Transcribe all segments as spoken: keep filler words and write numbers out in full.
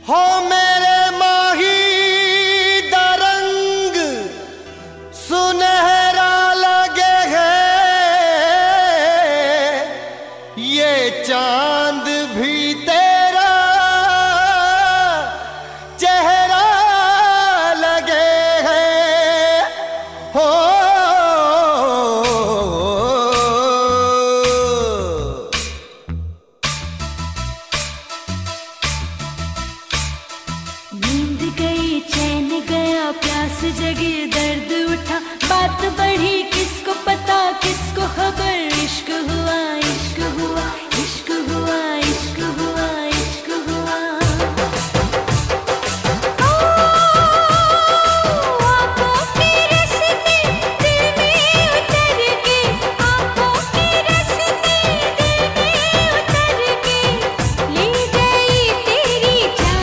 हो मेरे माही दा रंग सुनहरा लगे है, ये चांद भी तेरा चेहरा लगे है। हो नींद गई चैन गया प्यास जगी दर्द उठा, बात बढ़ी किसको पता किसको खबर। इश्क हुआ इश्क हुआ इश्क हुआ इश्क हुआ इश्क हुआ। आँखों की रस्सी दिल में उतर के, आँखों की रस्सी दिल में उतर के, ले गई तेरी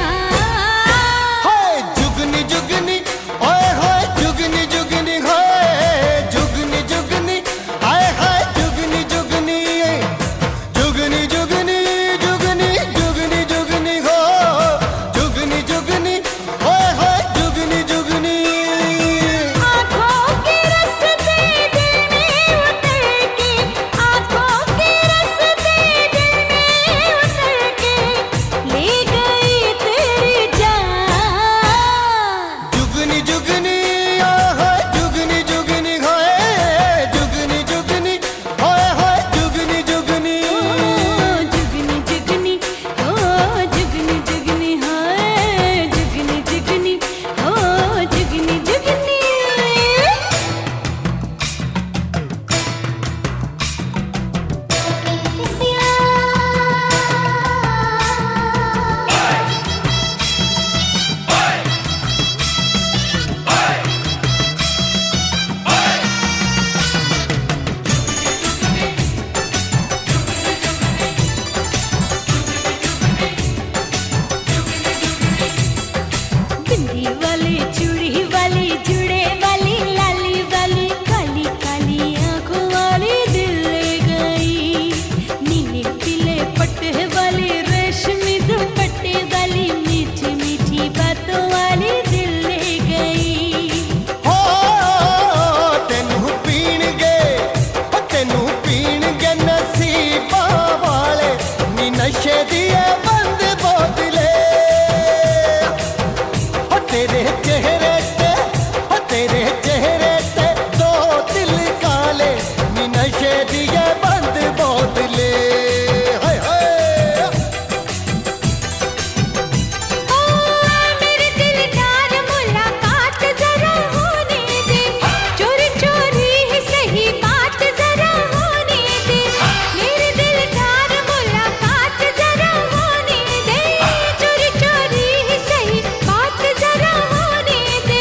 जान। जुगनी जुगनी ओए होए जुगनी जुगनी होए जुगनी जुगनी आए हाय जुगनी जुगनी जुगनी जुगनी जुगनी जुगनी जुगनी हो जुगनी जुगनी ओए होए जुगनी जुगनी। आँखों के रस्ते दिल में उतर के, आँखों के रस्ते दिल में उतर के, ले गई तेरी जान। जुगनी जुगनी ओए होए जुगनी जुगनी होए जुगनी जुगनी ओए होए जुगनी जुगनी। जुगनी जुगनी हो जुगनी जुगनी हाय जुगनी जुगनी हो जुगनी जुगनी। बिंदी वाली चूड़ी वाली जुड़े वाली लाली वाली, काली काली आंखों वाली दिल ले गई। नीले पीले पट्टे वाली रेशमी दुपट्टे वाली, मीठी मीठी बातों वाली दिल ले गई। हो तेनू पीण गए हो तेनू पीण गए नसीबा वाले नी नशे दिए बंद बोतले। हो तेरे चेहरे ते हो तेरे चेहरे ते दो दिल काले नी नशे दिए बंद बोतले। हाय हाय ओ मेरे दिलदार मुलाकात जरा होने दे, चोरी चोरी ही सही बात जरा होने दे। मेरे दिलदार मुलाकात जरा होने दे, चोरी चोरी ही सही बात जरा होने दे।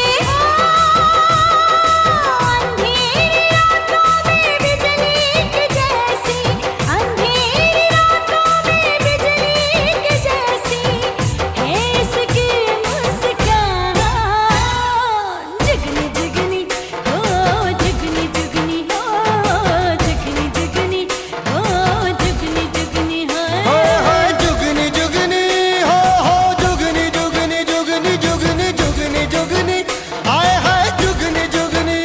अंधेरी रातों में बिजली के जैसी, अंधेरी रातों में बिजली के जैसी है इसकी मुस्कान। जुगनी जुगनी हो जुगनी जुगनी हो जुगनी जुगनी हो जुगनी जुगनी हाय है। हाय जुगनी जुगनी हो हो जुगनी जुगनी जुगनी जुगनी जुगनी जुगनी आए हाय जुगनी जुगनी।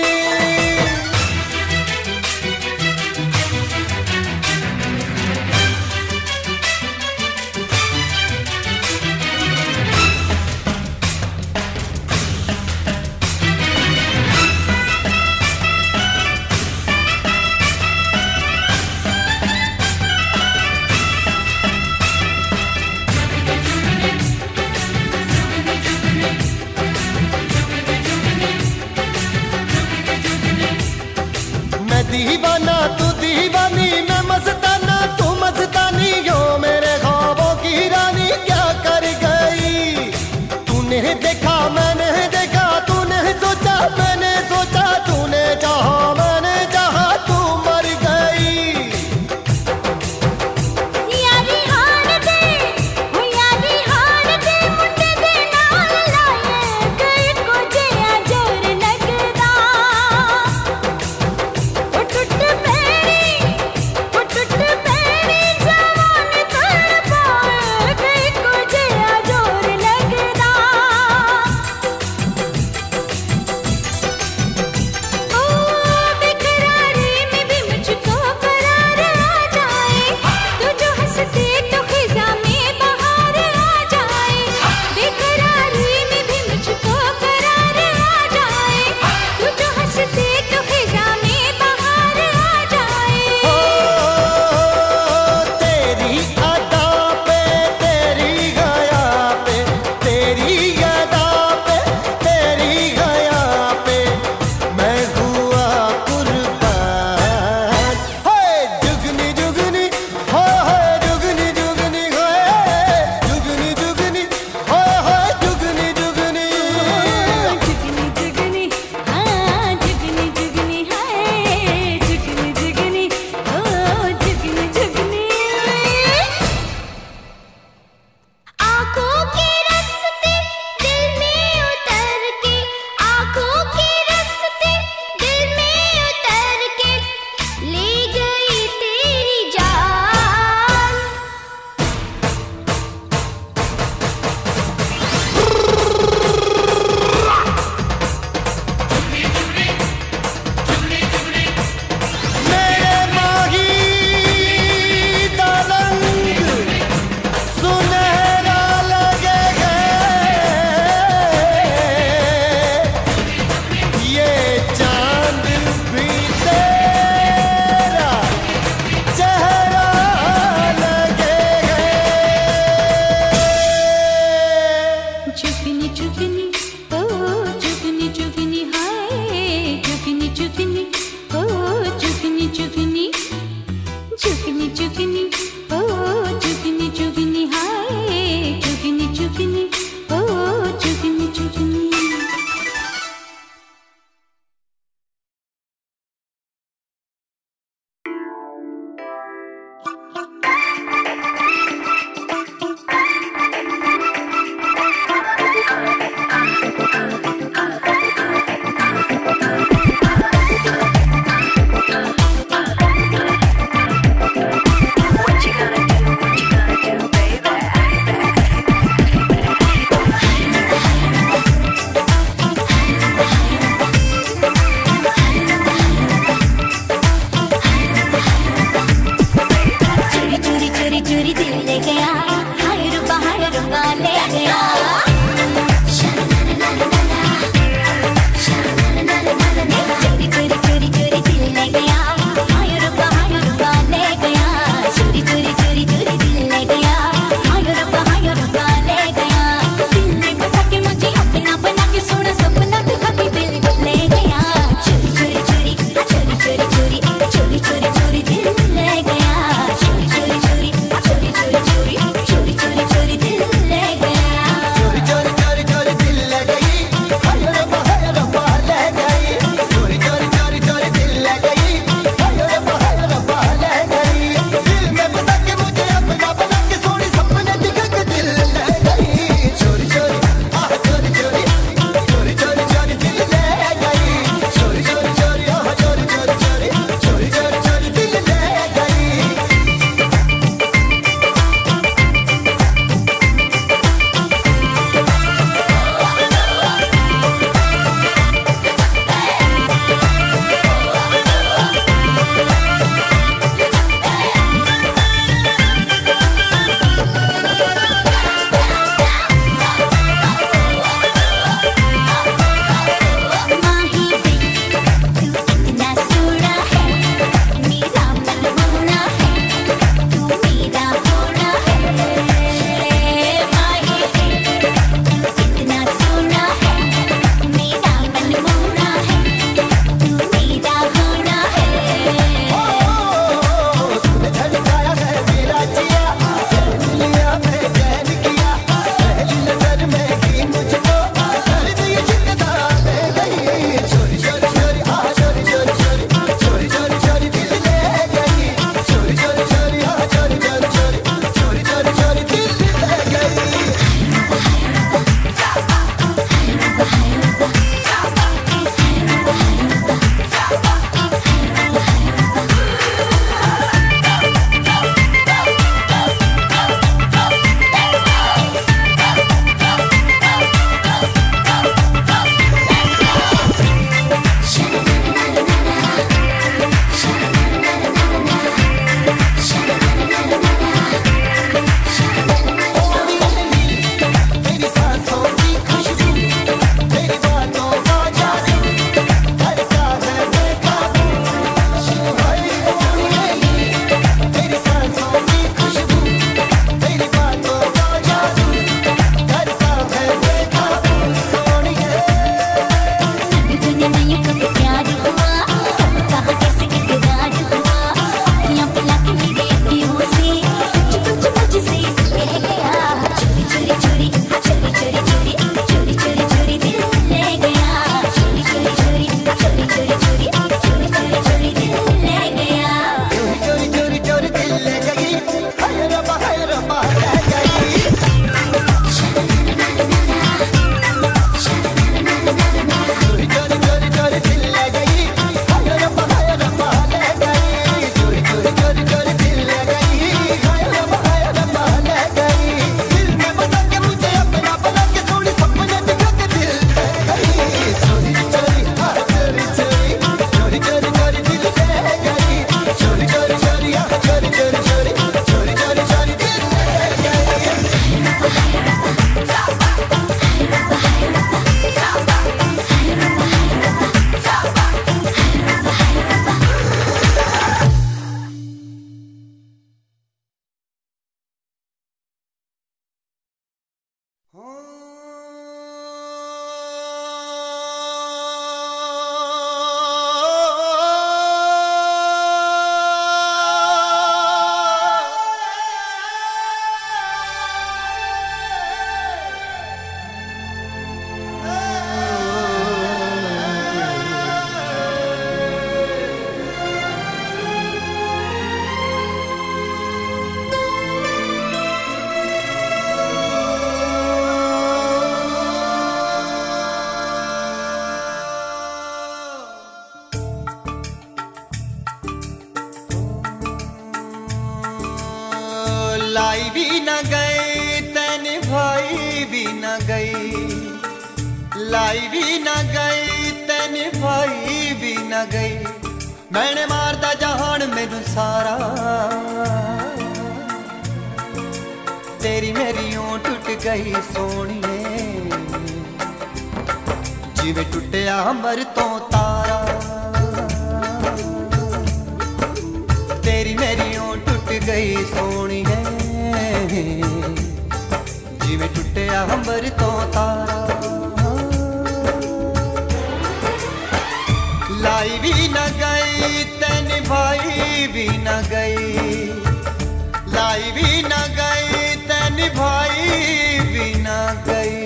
मैं दीवाना तू दीवानी, मैं मस्ताना तू मस्तानी, यो मेरे ख्वाबों की रानी क्या कर गई। तूने देखा मैंने देखा, तूने सोचा मैंने सोचा, तूने चाहा मैंने चाहा, तू मर गई। यारी हार दे हो यारी हार दे, मुंडे दे नाल लाए कई को जिया जोर लगदा। ओ टुट पैरी ओ टुट पैरी जवान तड़पाए कई को जिया जोर लगदा। ना गई, लाई भी ना गई ते निभाई भी ना गई। मैंने मारदा जहान मैनू सारा, तेरी मेरी ओं टुट गई सोनिए, जिवें टुटिया अंबर तो तारा। तेरी मेरी ओं टुट गई सोनिए, जिवें टुटिया अंबर तो तारा। लाई भी न गई ते निभाई भी न गई, लाई भी न गई ते निभाई भी न गई।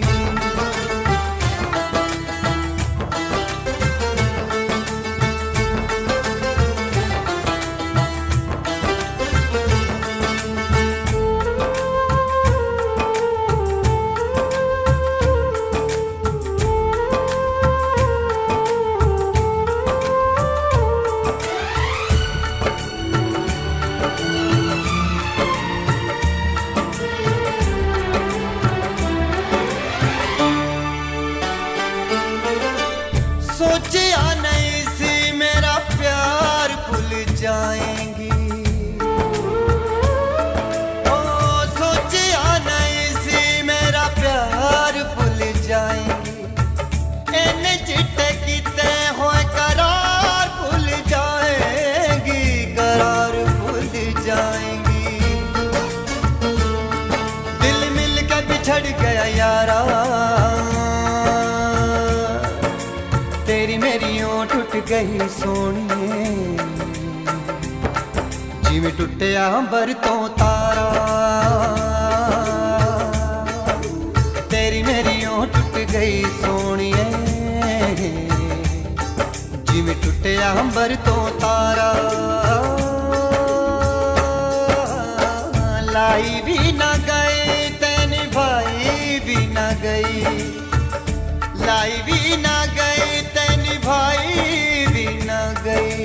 सोचा नहीं सी मेरा प्यार भूल जाएंगी, ओ सोचा नहीं सी मेरा प्यार भूल जाएंगी। इन्ने चिट्टे किते होए करार भूल जाएंगी, करार भूल जाएंगी। दिल मिल के बिछड़ गया यारा, तेरी मेरी ओं टुट गई सोनिए, जिवें टुटिया अंबर तो तारा। तेरी मेरी ओं टुट गई सोनिए, जिवें टुटिया अंबर तो तारा। लाई भी न गई ते निभाई भी न गई, लाई भी न गई ते निभाई भी न गई।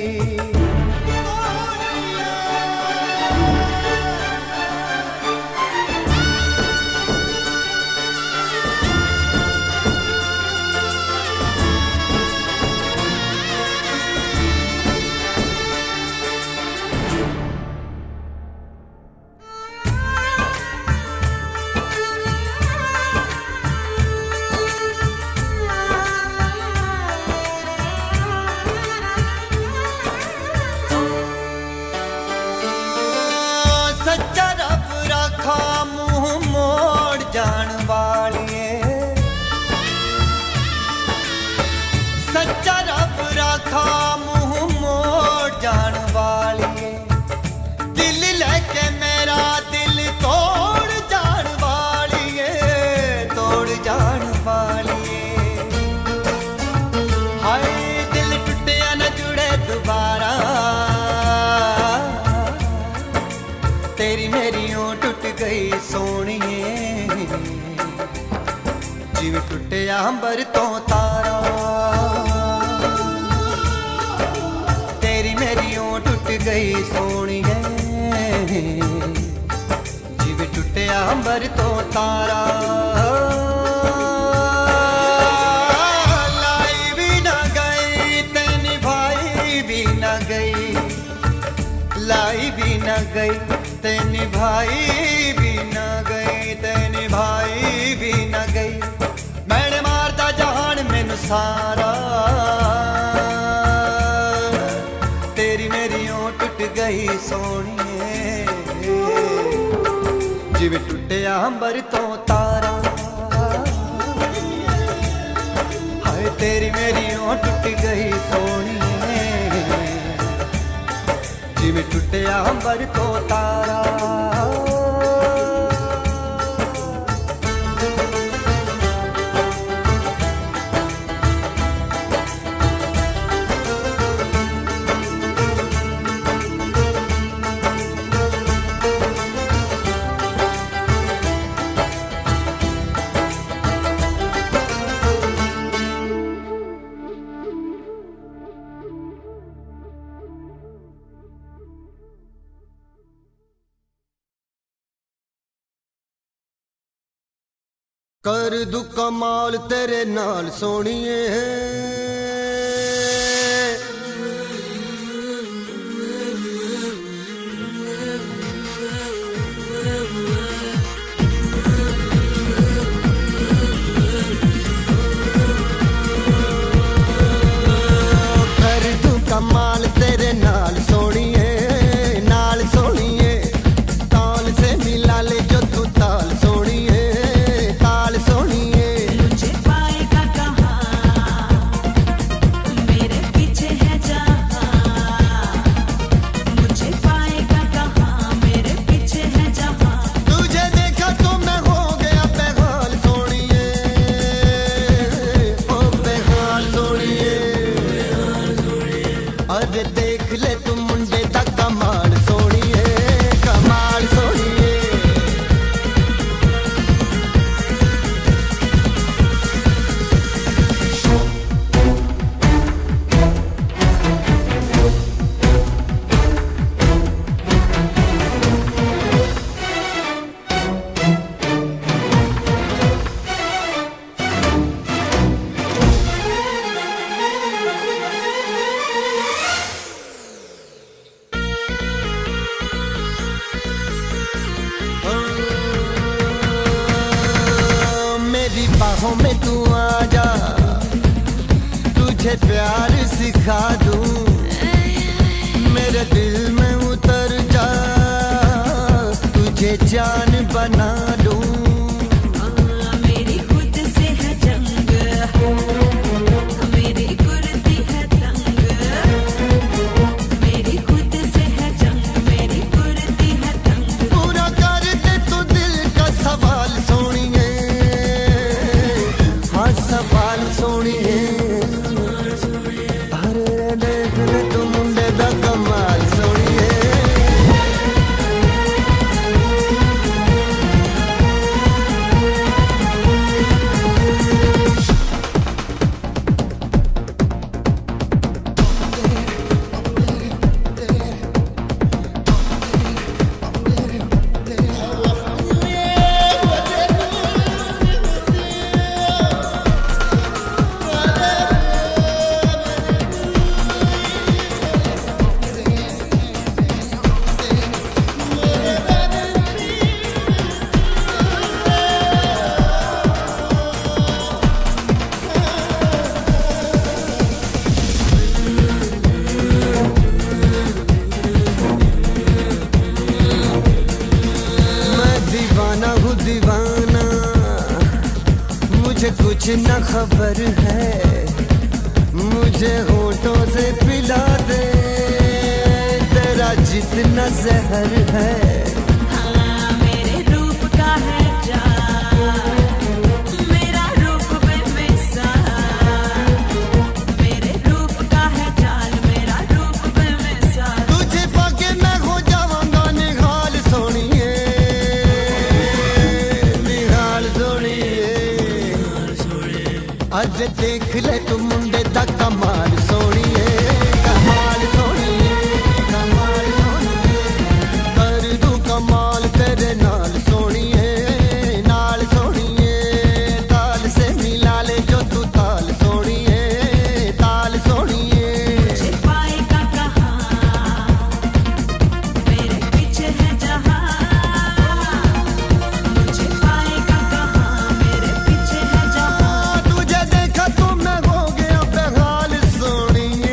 सच्चा रब रखा मुंह मोड़ जान वालिए, सच्चा रब रखा मुंह मोड़ जान वालिए। दिल लेके मेरा दिल तोड़ जान वालिए, तोड़ जान वालिए। हाय दिल टुटिया न जुड़े दोबारा, तेरी मेरी ओं टुट गई सोनिए, जिवें टुटिया अंबर तो तारा। तेरी मेरी ओं टुट गई सोनिए, जिवें टुटिया अंबर तो तारा। लाई भी न गई ते निभाई भी न गई, लाई भी न गई ते निभाई भी न गई, ते निभाई भी न गई। मैंने मारदा जहान मैनू सारा, तेरी मेरी ओं टुट गई सोनिए, जिवें टुटिया अंबर तो तारा। हाय तेरी मेरी ओं टुट गई सोनिए, जिवें टुटिया अंबर तो तारा। कर दू कमाल तेरे नाल सोनिए कर दू कमाल तेरे नाल सोनिए नाल सोनिए ताल से मिला ले जो तू ताल सोनिए देख ले तू मुंडे दा कमाल सोनिए कमाल सोनिए बाहों में तू आजा तुझे प्यार सिखा दूं मेरे दिल में उतर जा तुझे जान बना दूं मेरी खुद से है जंग मेरी कुर्ती है तंग मेरी खुद से है जंग मेरी कुर्ती है तंग पूरा कर दे तू दिल का सवाल सोनिए सवाल सोनिए अरे देख ले तू मुंडे दा कमाल सोनिए दीवाना मुझे कुछ न खबर है मुझे होठों से पिला दे तेरा जितना जहर है हाँ, मेरे रूप का है जान मेरा रूप बेमिसाल मेरे रूप का है जान मेरा रूप बेमिसाल तुझे पाके मैं हो जाऊंगा निहाल सोनिए अज देख ले तू मुंडे दा कमाल सोनिए कमाल सोनिए कमाल सोनिए कर दू कमाल तेरे नाल सोनिए नाल सोनिए ताल से मिला ले जो तू ताल सोनिए ताल सोनिए मुझे पाएगा कहाँ मेरे पीछे है जहाँ मुझे पाएगा कहाँ मेरे पीछे है जहाँ तुझे देखा तो मैं हो गया बेहाल सोनिए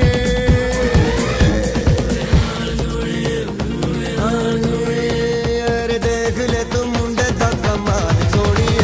अरे देख ले तू मुंडे दा कमाल सोनिए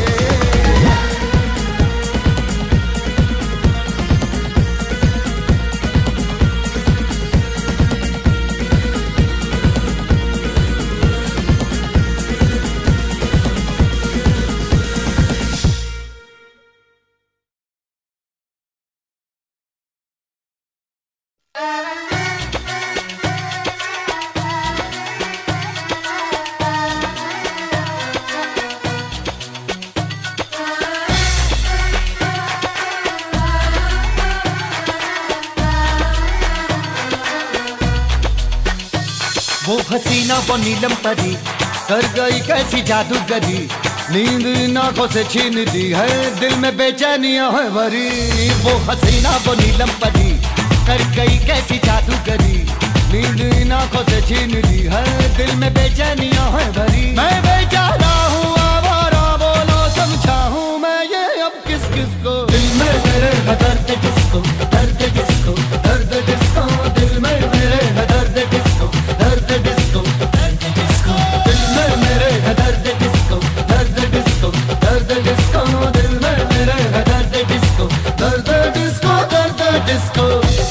वो हसीना वो नीलम परी कर गई कैसी जादूगरी नींद इन आंखों से छीन दी है, दिल में बेचैनियां है भरी। वो हसीना वो नीलम परी कर गई कैसी जादूगरी। नींद इन आंखों से छीन ली है, दिल में बेचैनियां है भरी। मैं बेचारा हूँ आवारा, बोलो समझाऊं मैं ये अब किस किस को। दिल में मेरे है दर्द किसको, दर्द किसको, दर्द किसको। दिल में मेरे है दर्द किसको, दर्द किसको, दर्द किसको। दिल में मेरे है दर्द किसको, दर्द किसको, दर्द किसको। दिल में मेरे है दर्द किसको, दर्द किसको, दर्द किसको।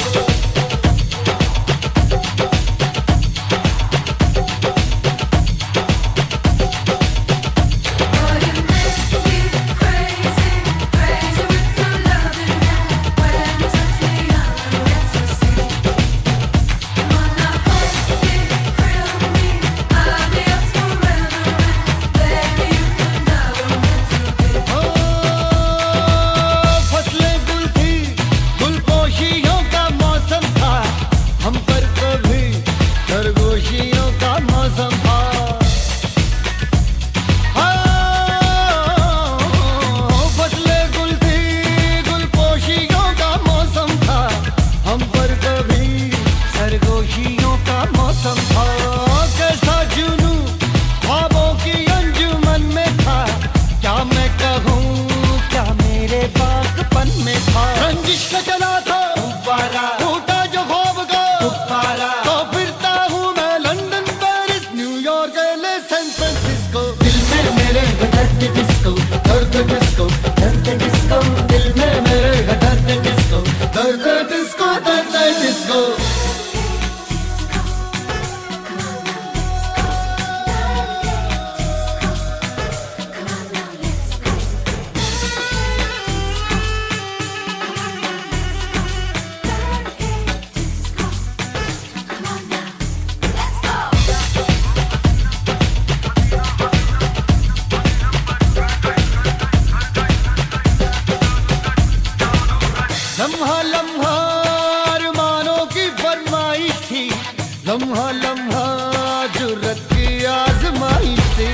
लम्हा लम्हा अरमानों की फरमाइश थी, लम्हा लम्हा जुर्रत की आजमाइश थी।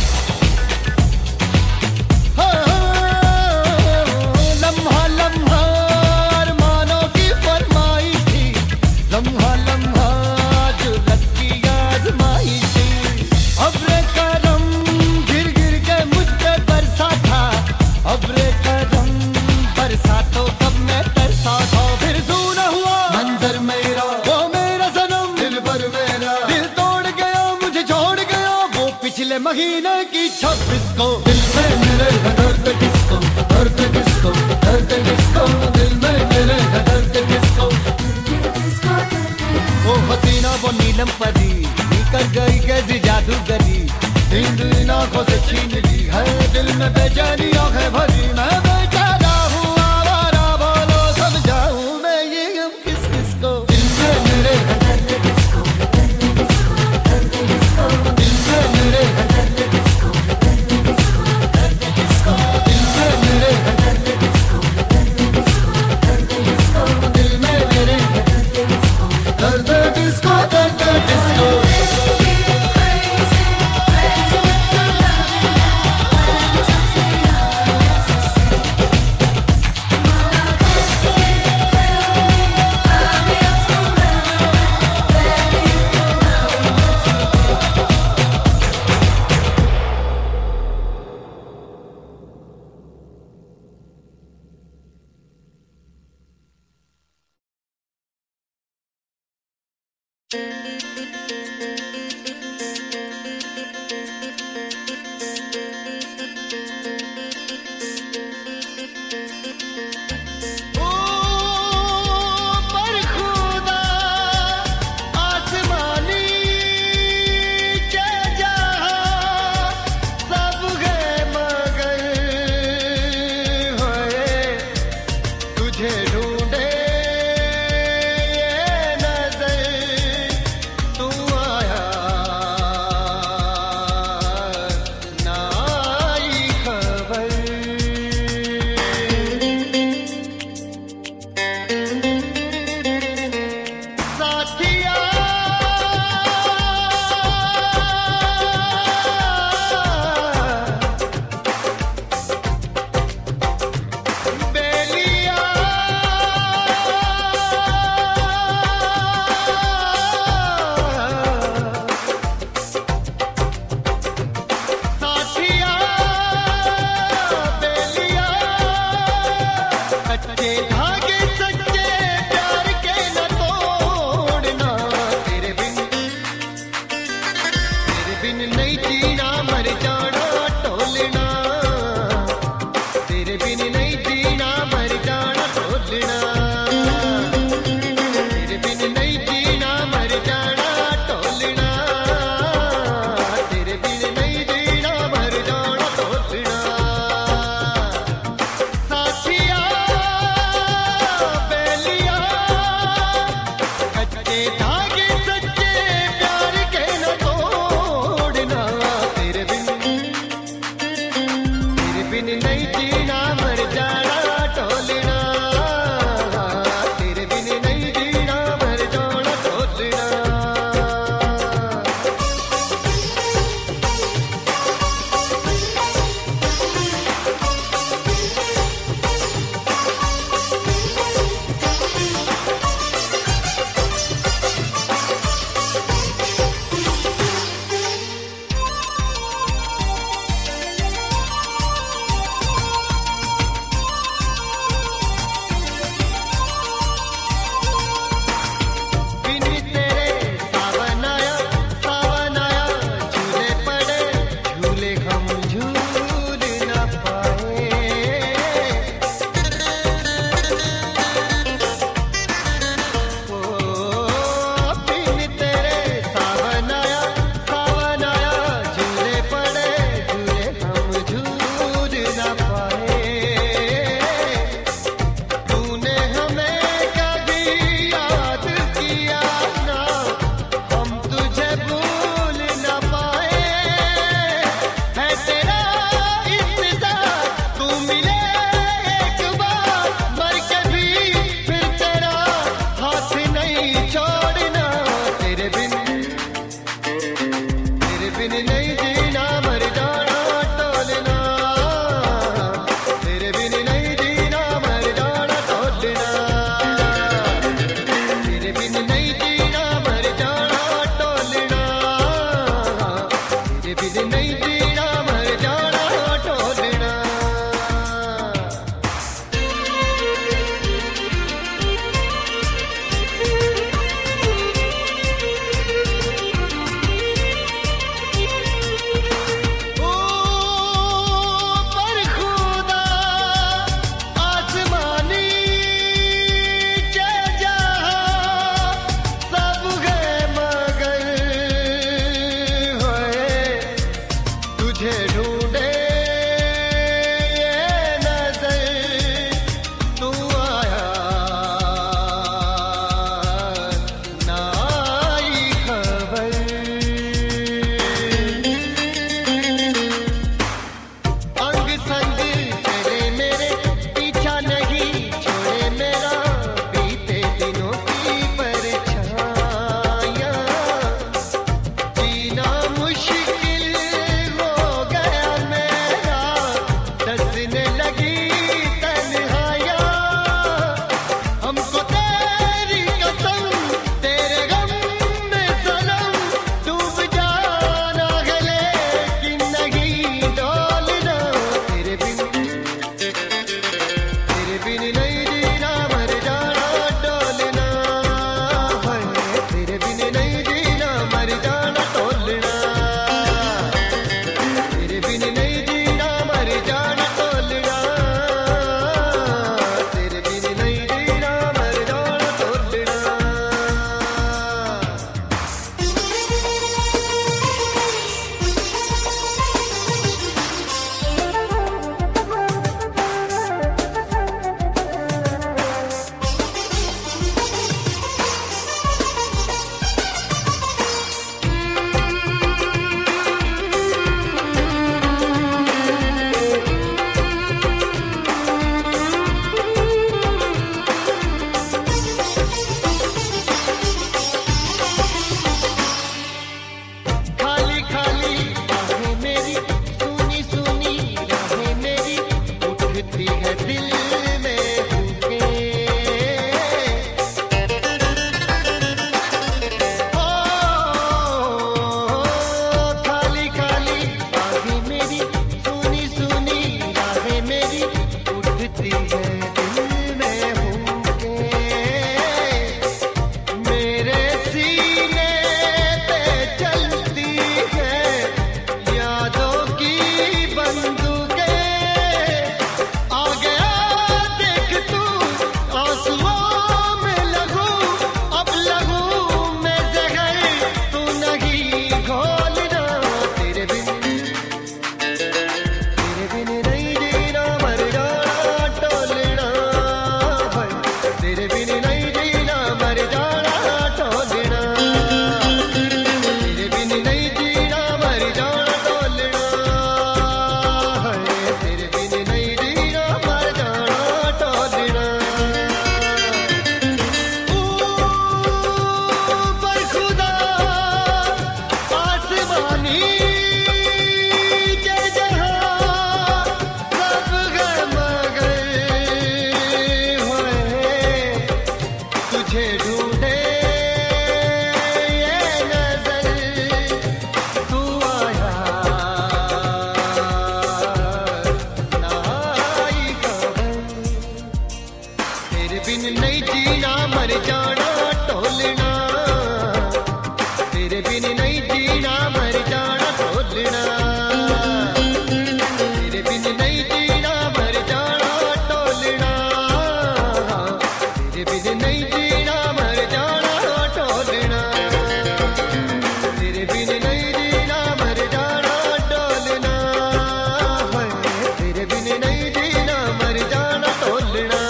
लम्हा लम्हा अरमानों की फरमाइश थी, लम्हा लम्हा जुर्रत की आजमाइश थी। अब्रे करम गिर गिर के मुझ पे बरसा था, अब्रे करम बरसा तो कब मैं तरसा था। फिर सुना हुआ मंजर मेरा, वो मेरा सनम दिल भर मेरा। दिल तोड़ गया मुझे छोड़ गया वो पिछले महीने की छब्बीस को। दिल में मेरे है दर्द किसको, दर्द किसको, दर्द किसको। दिल में मेरे है दर्द किसको। वो हसीना वो नीलम परी कर गई कैसी जादूगरी। नींद इन आंखों से छीन ली है, दिल में बेचैनी आंखें भरी। मैं बेचारा हूँ आवारा, बोलो समझाऊं मैं ये अब किस किस को। दिल में मेरे है दर्द किसको, दर्द किसको, दर्द किसको। दिल में मेरे है दर्द किसको, दर्द किसको, दर्द किसको। दिल में मेरे है दर्द किसको, दर्द किसको, दर्द किसको। दिल में मेरे है दर्द किसको, दर्द किसको, दर्द किसको। जीना मर जाना ढोलना, तेरे बिन नहीं जीना मर जाना ढोलना। बिन नहीं जीना मर जाना ढोलना, तेरे बिन नहीं जीना मर जाना ढोलना, तेरे बिन नहीं जीना मर जाना ढोलना, तेरे बिन नहीं जीना मर जाना ढोलना, तेरे बिन नहीं जीना मर जाना ढोलना, तेरे बिन नहीं जीना मर जाना ढोलना,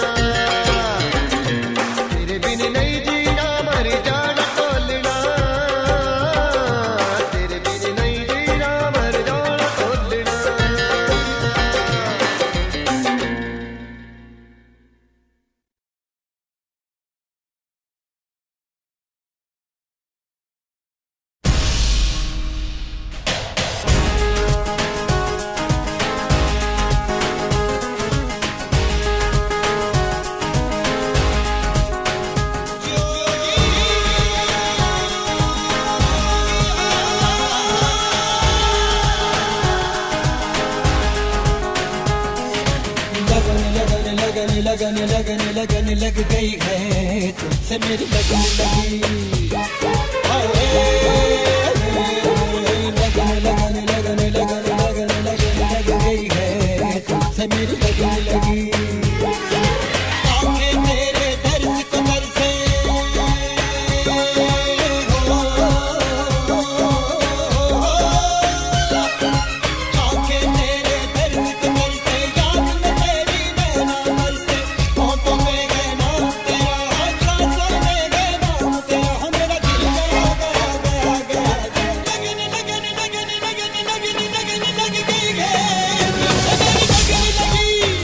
तेरे बिन नहीं जीना मर जाना ढोलना, तेरे बिन नहीं जीना मर जाना ढोलना। लगन लगन लगन लगन लग गई है तुमसे मेरी लगन लगी, लगन लगन लगन लगन लगन लगन लग गई है तुमसे मेरी लगन लगी। आंखें तेरे दर्द को तरसे, आंखें तेरे दर्द को तरसे, याद में तेरी नैना बरसे, होठों में है नाम तेरा, सांसों में है नाम तेरा, हो मेरा दिल गया गया गया गया गया। लगन लगन लगन लगन लगन लगन लग गई है तुमसे मेरी लगन लगी,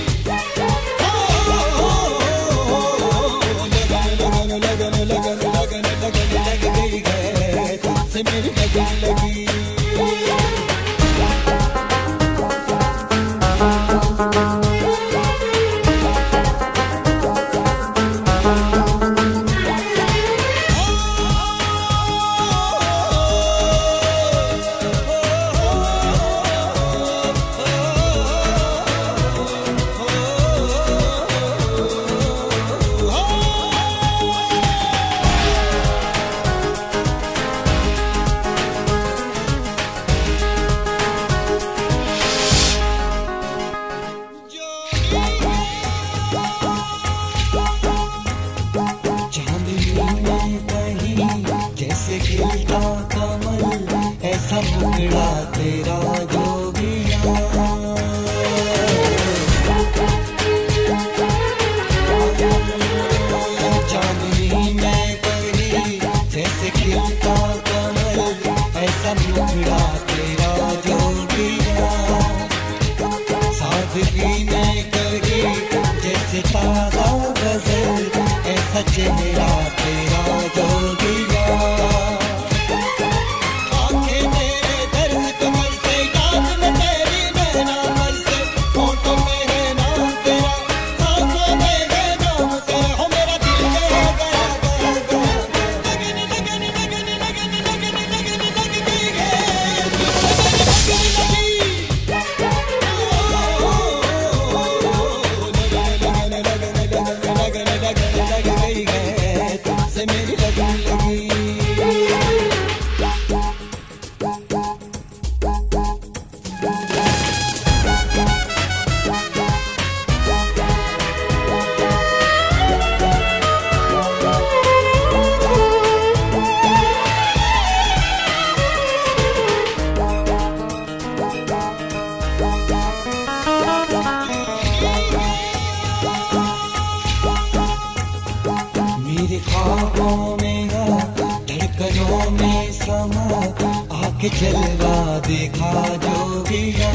लगन लगन लगन लगन लगन लगन लग गई है तुमसे मेरी लगन लगी। चांदनी में कहीं जैसे खिलता कमल, ऐसा मुखड़ा तेरा जोगिया, चांदनी में कहीं जैसे खिलता कमल, ऐसा मुखड़ा तेरा जोगिया, सादगी में कहीं जैसे ताजा गजल, ऐसा चेहरा तेरा जोगिया। आंखें तेरे दर्द को बरसे, याद में तेरी नैना बरसे, होठों में है नाम तेरा, सांसों में है नाम तेरा, हो मेरा दिल गया गया गया गया। लगन लगन लगन लगन लगन लगन लग गई है तुमसे मेरी लगन लगी, लगन लगन लगन लगन लगन लगन लग गई है तुमसे मेरी लगन लगी। मेरे ख्वाबों में आ, धड़कनों में समा, आके जलवा देखा जोगिया,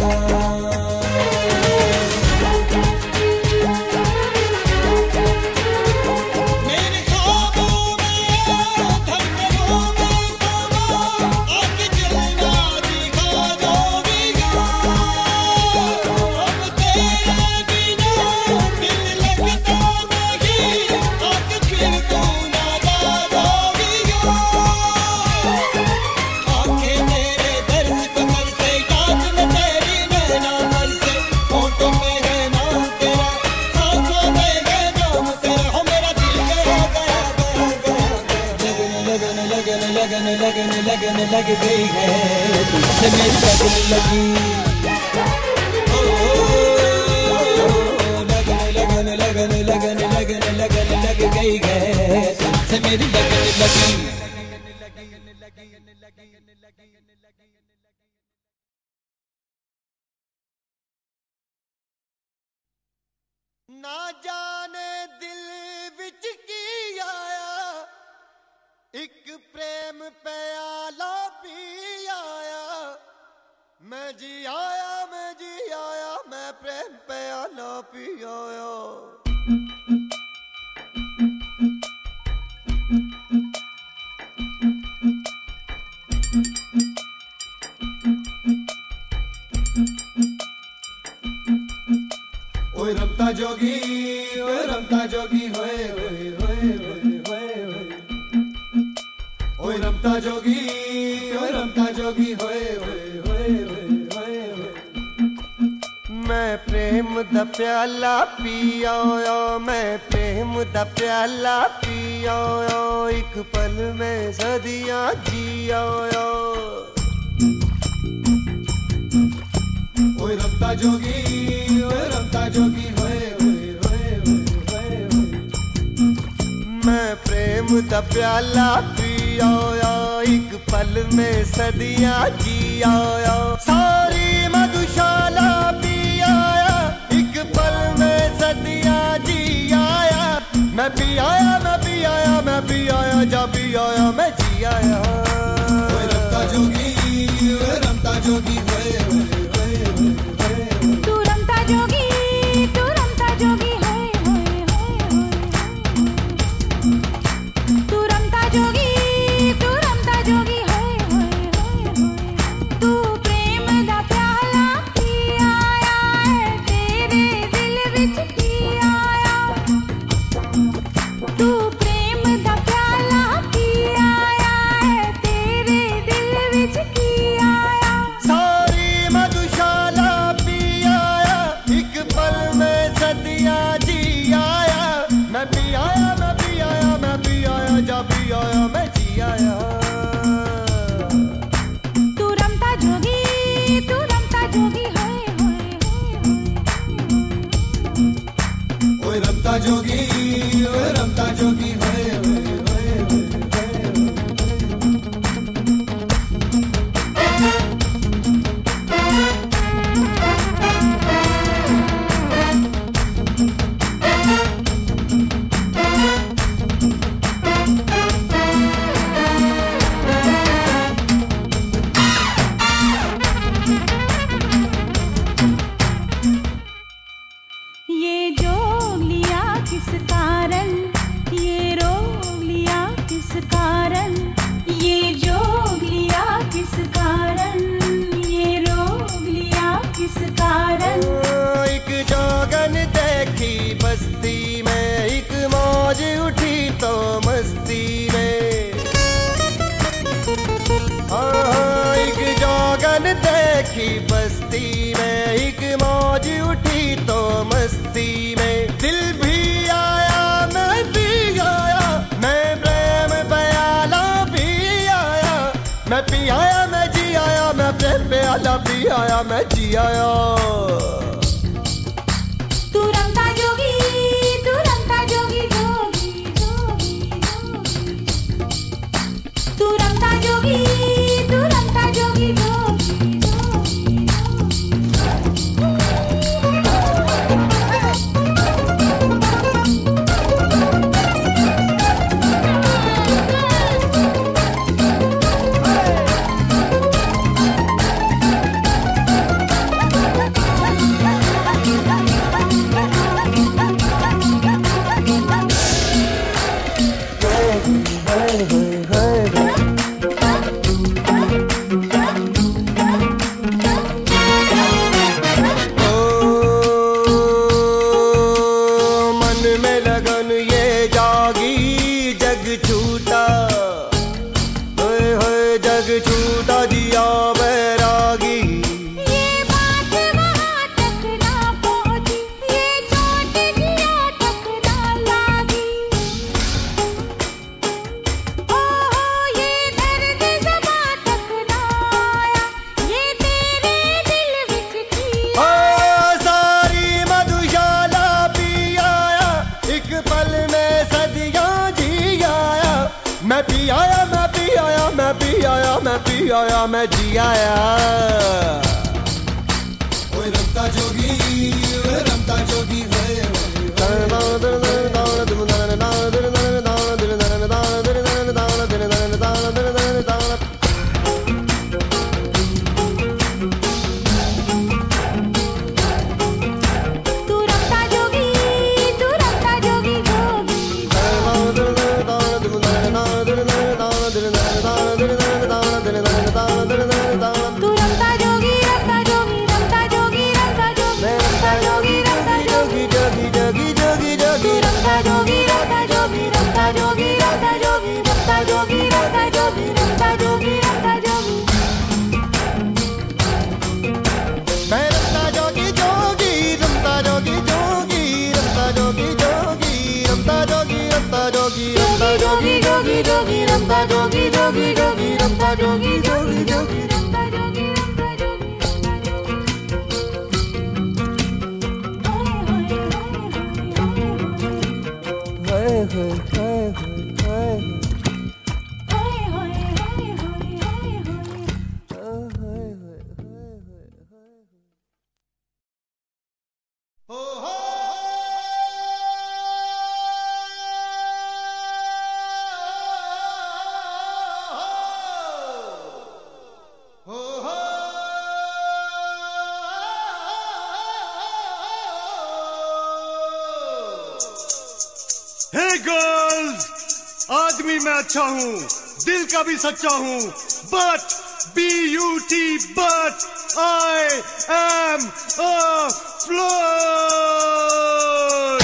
मेरे ख्वाबों में आ, धड़कनों में समा, आके जलवा देखा जोगिया, अब तेरे बिना दिल लगता नहीं, आके फिर तू ना जोगिया। आंखें तेरे दर्द को तरसे, याद में तेरी नैना लग गई है, तुझसे मेरी लगन लगी। ओ, लगन लगन लगन लगन लगन लगन लग गई है, तुझसे मेरी लगन लगी। ना जाने दिल विच की आया, एक प्रेम प्याला पी आया। मैं जी आया, मैं जी आया, मैं प्रेम प्याला पी आया। ओए रमता जोगी, ओए रमता जोगी, होए होए होए होए होए होए। ओए रमता जोगी, ओए रमता जोगी, होए होए होए होए होए होए। मैं प्रेम दा प्याला पी आया, मैं प्रेम दा प्याला पी आया। एक पल में सदियां जी आया। ओए रमता जोगी, ओए रमता जोगी, होए होए होए होए होए होए। मैं प्रेम दा प्याला पी आया, एक पल में सदियां जी आया। सारी मधुशाला पी आया, एक पल में सदियां जी आया। मैं पी आया, मैं पी आया, मैं पी आया, जा पी आया, मैं जी आया। ओए रमता जोगी, ओए रमता जोगी, होए होए होए होए। तू रमता जोगी, तू रमता जोगी, होए होए होए होए। तू रमता जोगी, तू रमता जोगी, होए होए होए होए। तू प्रेम दा प्याला पी आया है, तेरे दिल विच की आया। तू प्रेम दा प्याला पी आया है, तेरे दिल विच की आया। सारी मधुशाला पी आया, एक पल में सदियां जी आया। मैं पी आया, मैं पी आया, मैं पी आया, जा पी आया, मैं जी आया। तू रमता जोगी, तू रमता जोगी, होए होए होए होए। ओए रमता जोगी, ओए रमता जोगी, होए होए होए होए होए। ये जोग लिया किस कारण, ये रोग लिया किस कारण। ये जोग लिया किस कारण, ये रोग लिया किस कारण। एक जोगन देखी बस्ती में, एक मौज उठी तो मस्ती में। हाँ, एक जोगन देखी बस्ती में, एक मौज उठी तो मस्ती में। दिल भी आया, मैं भी आया, मैं प्रेम प्याला भी आया। मैं पी आया, मैं जी आया, मैं प्रेम प्याला भी आया, मैं जी आया। तू रमता जोगी, तू रमता जोगी, जोगी जोगी जोगी। तू रमता जोगी, तू रमता जोगी, जोगी जोगी जोगी। मैं पी आया मैं जी आया। ओए रमता जोगी ओए रमता जोगी है जोगी जोगी जोगी रमता जोगी जोगी जोगी रमता जोगी जोगी जोगी रमता जोगी रमता जोगी हाय हाय हाय हाय Hey girls, आदमी मैं अच्छा हूँ, दिल का भी सच्चा हूँ, but B U T but I am a flirt.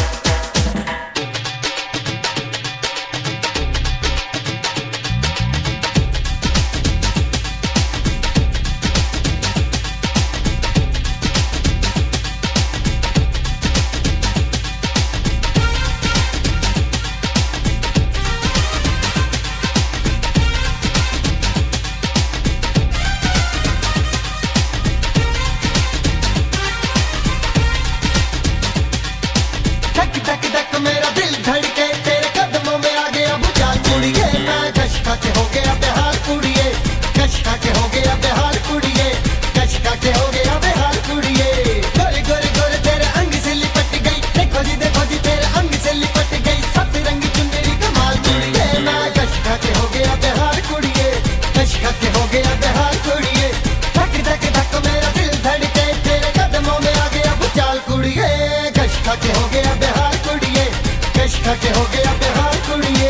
खाके हो गया बिहार कुड़िए।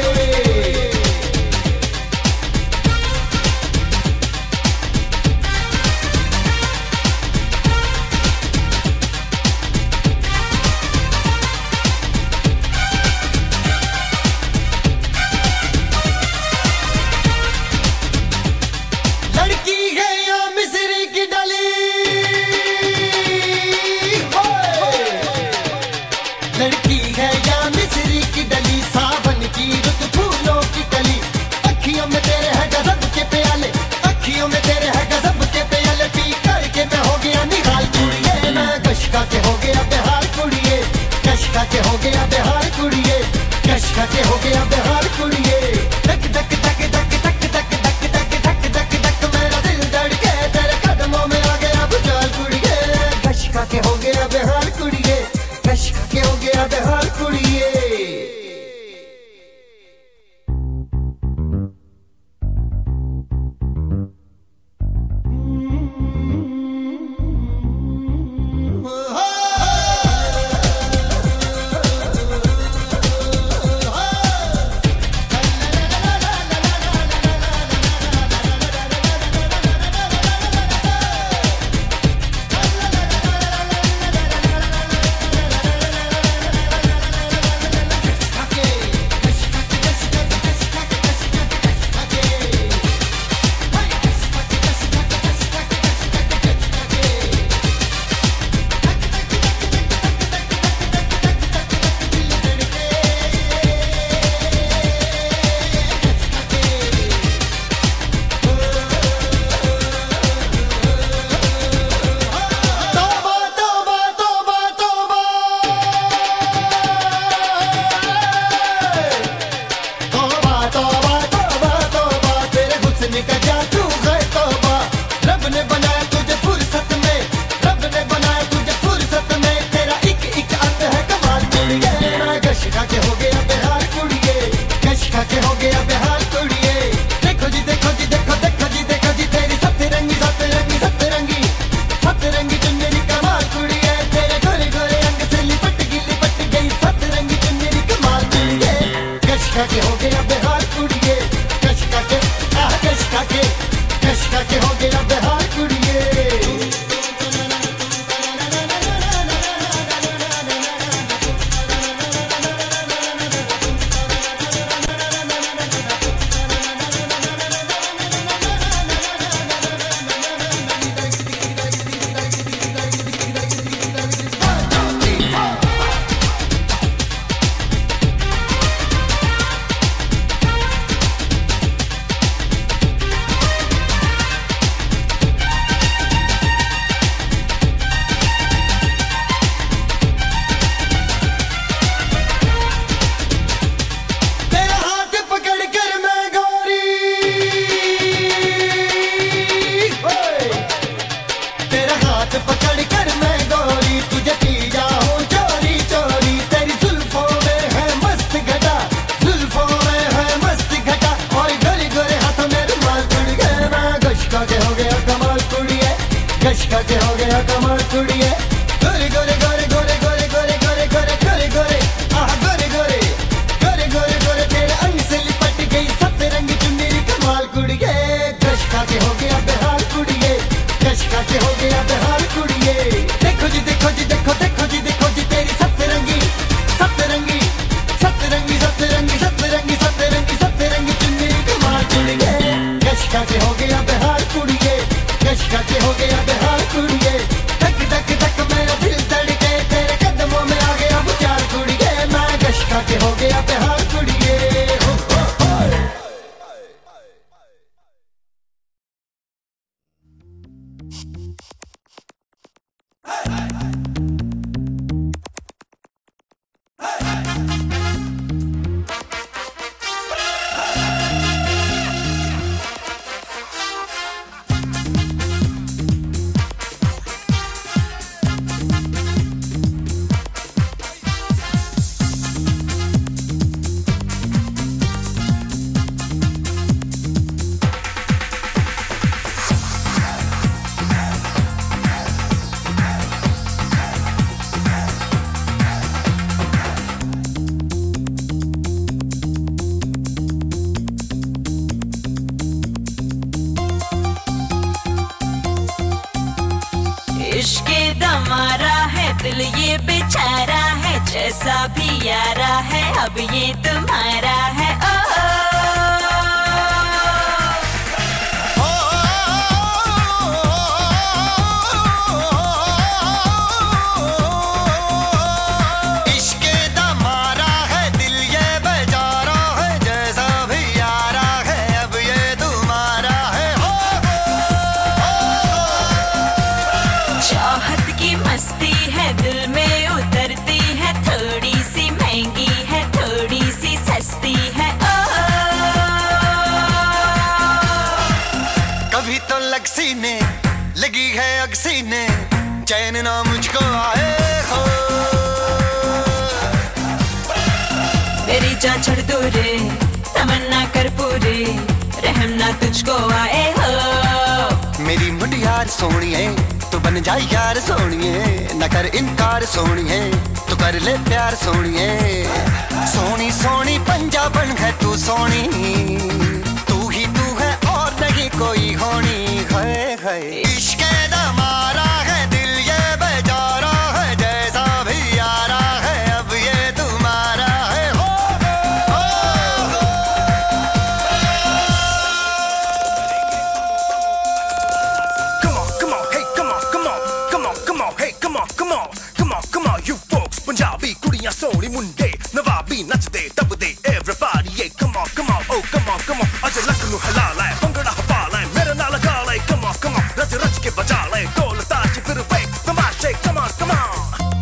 लड़की है या मिस्री की डली, लड़की है या मिस्री की डली, सावन की रुत फूलों की कली। अखियों में तेरे है गजब के प्याले, अखियों में तेरे है गजब के प्याले, पी करके मैं हो गया निहाल कुड़िए। मैं कशका के हो गया बिहार कुड़िए, कशका के हो गया बिहार कुड़िए, कशका के हो गया बिहार कुड़िए। धक धक धक धक धक धक धक धक धक धक धक मेरा दिल धड़के तेरे कदमों में आ गया भुचाल कुड़िए। कशका के हो गया बिहार कुड़िए, कशका के हो गया बिहार कुड़िए। कशका के हो गया बेहाल कुड़िए, कशका के आह कशका के, कशका के हो गया बेहाल कुड़िए। कशका के हो गया कमाल कुड़िए, गोरे गोरे गोरे गोरे गोरे गोरे गोरे गोरे गोरे गोरे आह गोरे गोरे गोरे गोरे गोरे तेरे अंग से लिपट गई सतरंगी चुन्नी कमाल कुड़िए। कशका के हो गया बेहाल कुड़िए, कशका के हो गया बेहाल कुड़िए। देखो जी देखो जी देखो देखो जी देखो जी तेरी सतरंगी सतरंगी सतरंगी सतरंगी सतरंगी सतरंगी सतरंगी चुन्नी कमाल कुड़िए। कशका के हो गया बेहाल कुड़िए, कशका के हो गया बेहाल कुड़िए। धक धक धक मेरा दिल धड़के तेरे कदमों में आ गया बुचार कुड़िए। मैं कशका के हो गया बेहाल कुड़िए। हो हो हो इश्के दमारा है दिल ये बेचारा है, जैसा भी यारा है अब ये तुम्हारा है। ओ, इश्के दमारा है दिल ये बेचारा है, जैसा भी यारा है अब ये तुम्हारा है। हो चाहत की मस्ती है दिल में उतरती है, थोड़ी सी महंगी है थोड़ी सी सस्ती है। ओ, कभी तो लगसी ने लगी है अगसी ने, चैन ना मुझको आए हो। मेरी जान छोड़ दो रे, तमन्ना कर पूरी, रहम ना तुझको आए हो। मेरी मुटियार सोनिए तू बन जा यार सोनिए, न कर इनकार सोनिए तू कर ले प्यार सोनिए। सोनी सोनी पंजाबन है तू सोनी, तू ही तू है और नहीं कोई होनी है, है। इश्क दमारा है दिल ये बेचारा है, जैसा भी यारा है अब ये तुम्हारा है। हो, हो, हो। Come on, come on, hey, come on, come on, come on, come on, hey, come on, come on, come on, come on, you folks. Punjabi कुड़ियां सोनी मुंडे नवाबी नचदे तबदे everybody, yeah, come on, come on, oh, come on, come on. अज लक नू हिला ले, भंगड़ा हवा ले, मेरे नाल गा ले, come on, come on, रच रच के बजा ले, ढोल ताश फिर फेंक तमाशे, come on, come on.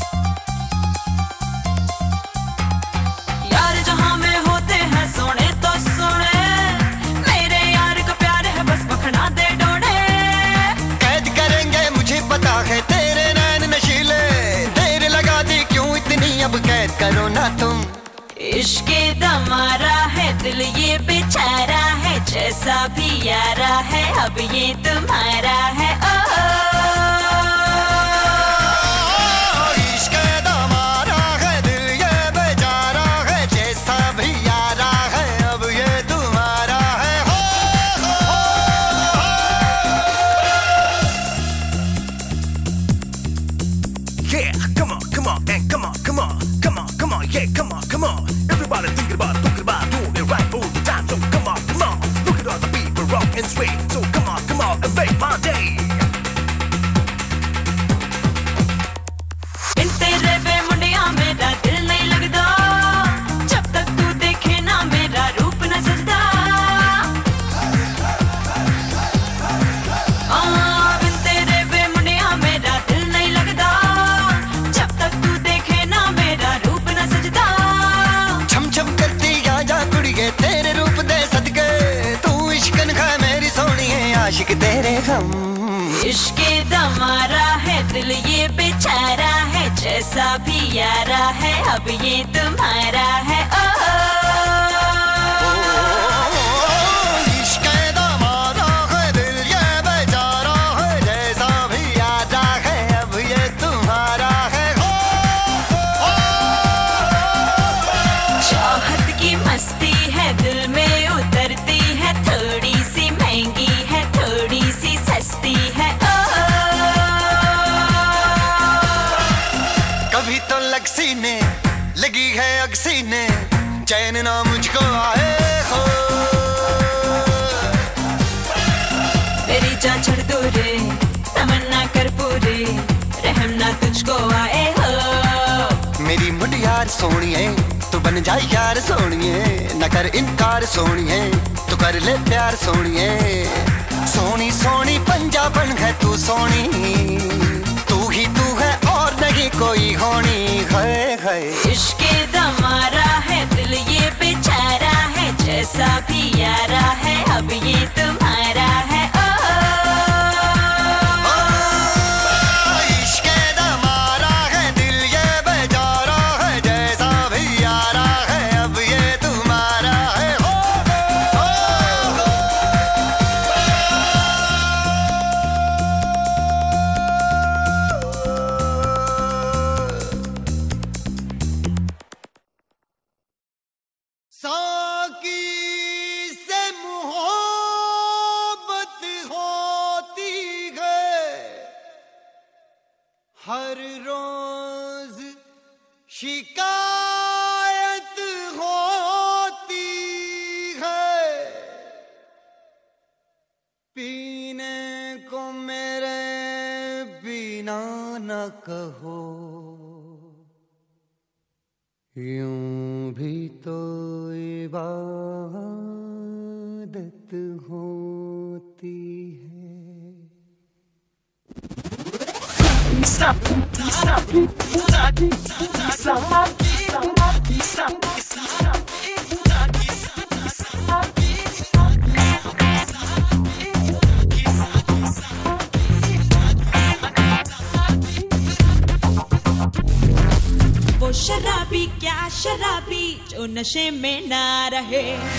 यार जहां में होते हैं सोने तो सोने, मेरे यार का प्यार है बस बखना दे डोने। कैद करेंगे मुझे पता है तेरे नैन नशीले, देर लगा दी क्यों इतनी अब कैद करो ना तुम। इश्के दमारा है दिल ये बेचारा है, जैसा भी यारा है अब ये तुम्हारा है। ओ, इश्क दमारा है दिल ये बेचारा है, जैसा भी यारा yeah, come on, come on. Everybody thinking about, thinking about doing it right all the time. So come on, come on. Look at all the people rock and sway. So come on, come on and make my day. इन तेरे बे मुंडिया मेरा दिल नहीं लगदा, जब तक तू देखे ना मेरा रूप न सजदा। इन तेरे बे मुंडिया मेरा दिल नहीं लगदा, जब तक तू देखे ना मेरा रूप न सजदा। छम छम करती आजा कुड़िए तेरे रूप दे सदके, तू इश्कन खा मेरी सोनिए आशिक तेरे हम। इश्के दमारा है दिल ये बेचारा है, जैसा भी यारा है अब ये तुम्हारा है। ओ इश्क़ दमारा है दिल ये बेचारा है, जैसा भी यारा है अब ये तुम्हारा है। चाहत की मस्ती है दिल में उतरती है, थोड़ी सी महंगी है थोड़ी सी सस्ती है। ओ कभी तो लग सीने लगी है अगसीने, चैन ना मुझको आए हो। मेरी जान छोड़ दो रे, तमन्ना कर पूरी, रहम ना तुझको आए हो। मेरी मुटियार सोनिए तू बन जा यार सोनिए, न कर इनकार सोनिए तू कर ले प्यार सोनिए। सोनी सोनी पंजाबन है तू सोनी, तू ही तू है और नहीं कोई होनी है है। इश्के दमारा है दिल ये बेचारा है, जैसा भी यारा है अब ये तुम्हारा है। ओ इश्क़ दमारा है दिल ये बेचारा है, जैसा भी यारा है अब ये तुम्हारा है। हो, हो, हो। साकी से मोहब्बत होती है, हर रोज शिकायत होती है। पीने को मेरे बिना न कहो, यूं भी तो इबादत होती है। वो शराबी क्या शराबी जो नशे में ना रहे,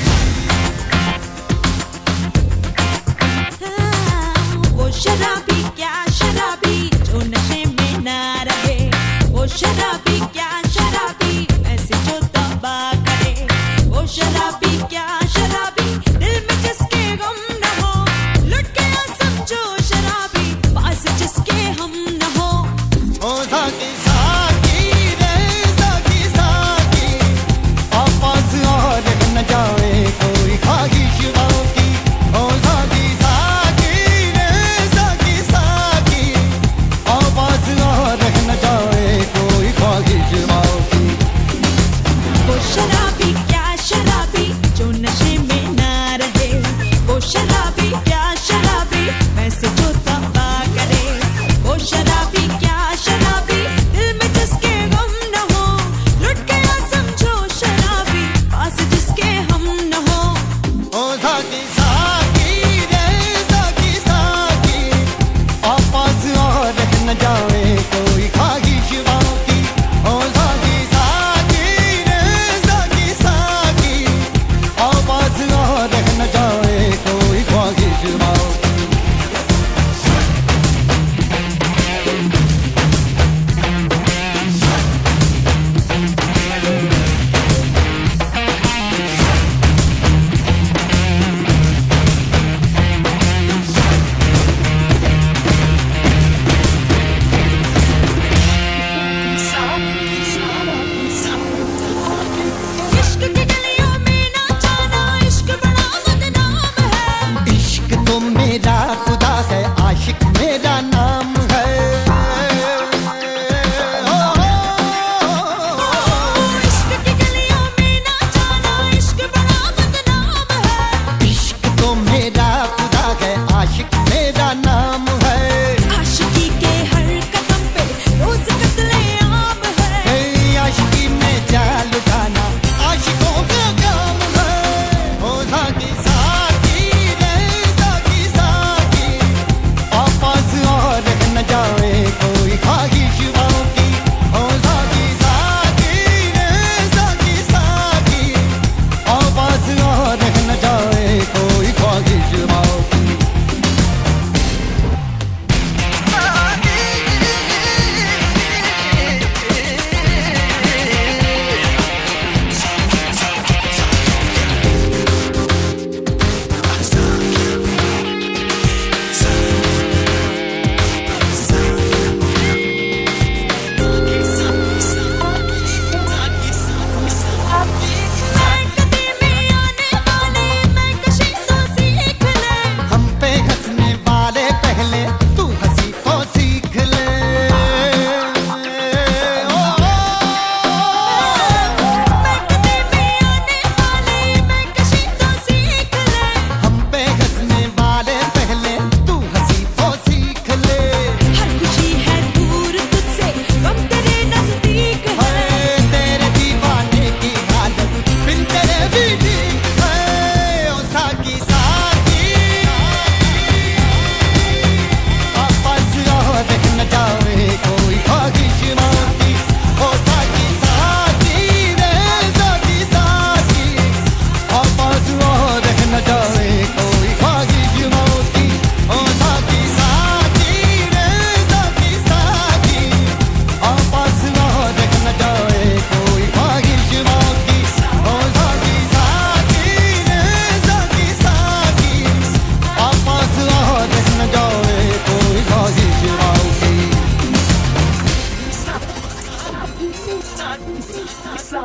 वो शराबी क्या शराबी जो नशे में ना रहे। वो शराबी क्या शराबी ऐसे जो तबाह करे, वो शराबी क्या शराबी दिल में जिसके गम न हो। लुट गया समझो शराबी पास जिसके हम न हो। ओ साकी साकी रे साकी साकी, आपस और न जाए कोई ख्वाहिश बाकी। ओ साकी साकी रे साकी साकी, आपस और न जाए कोई ख्वाहिश बाकी।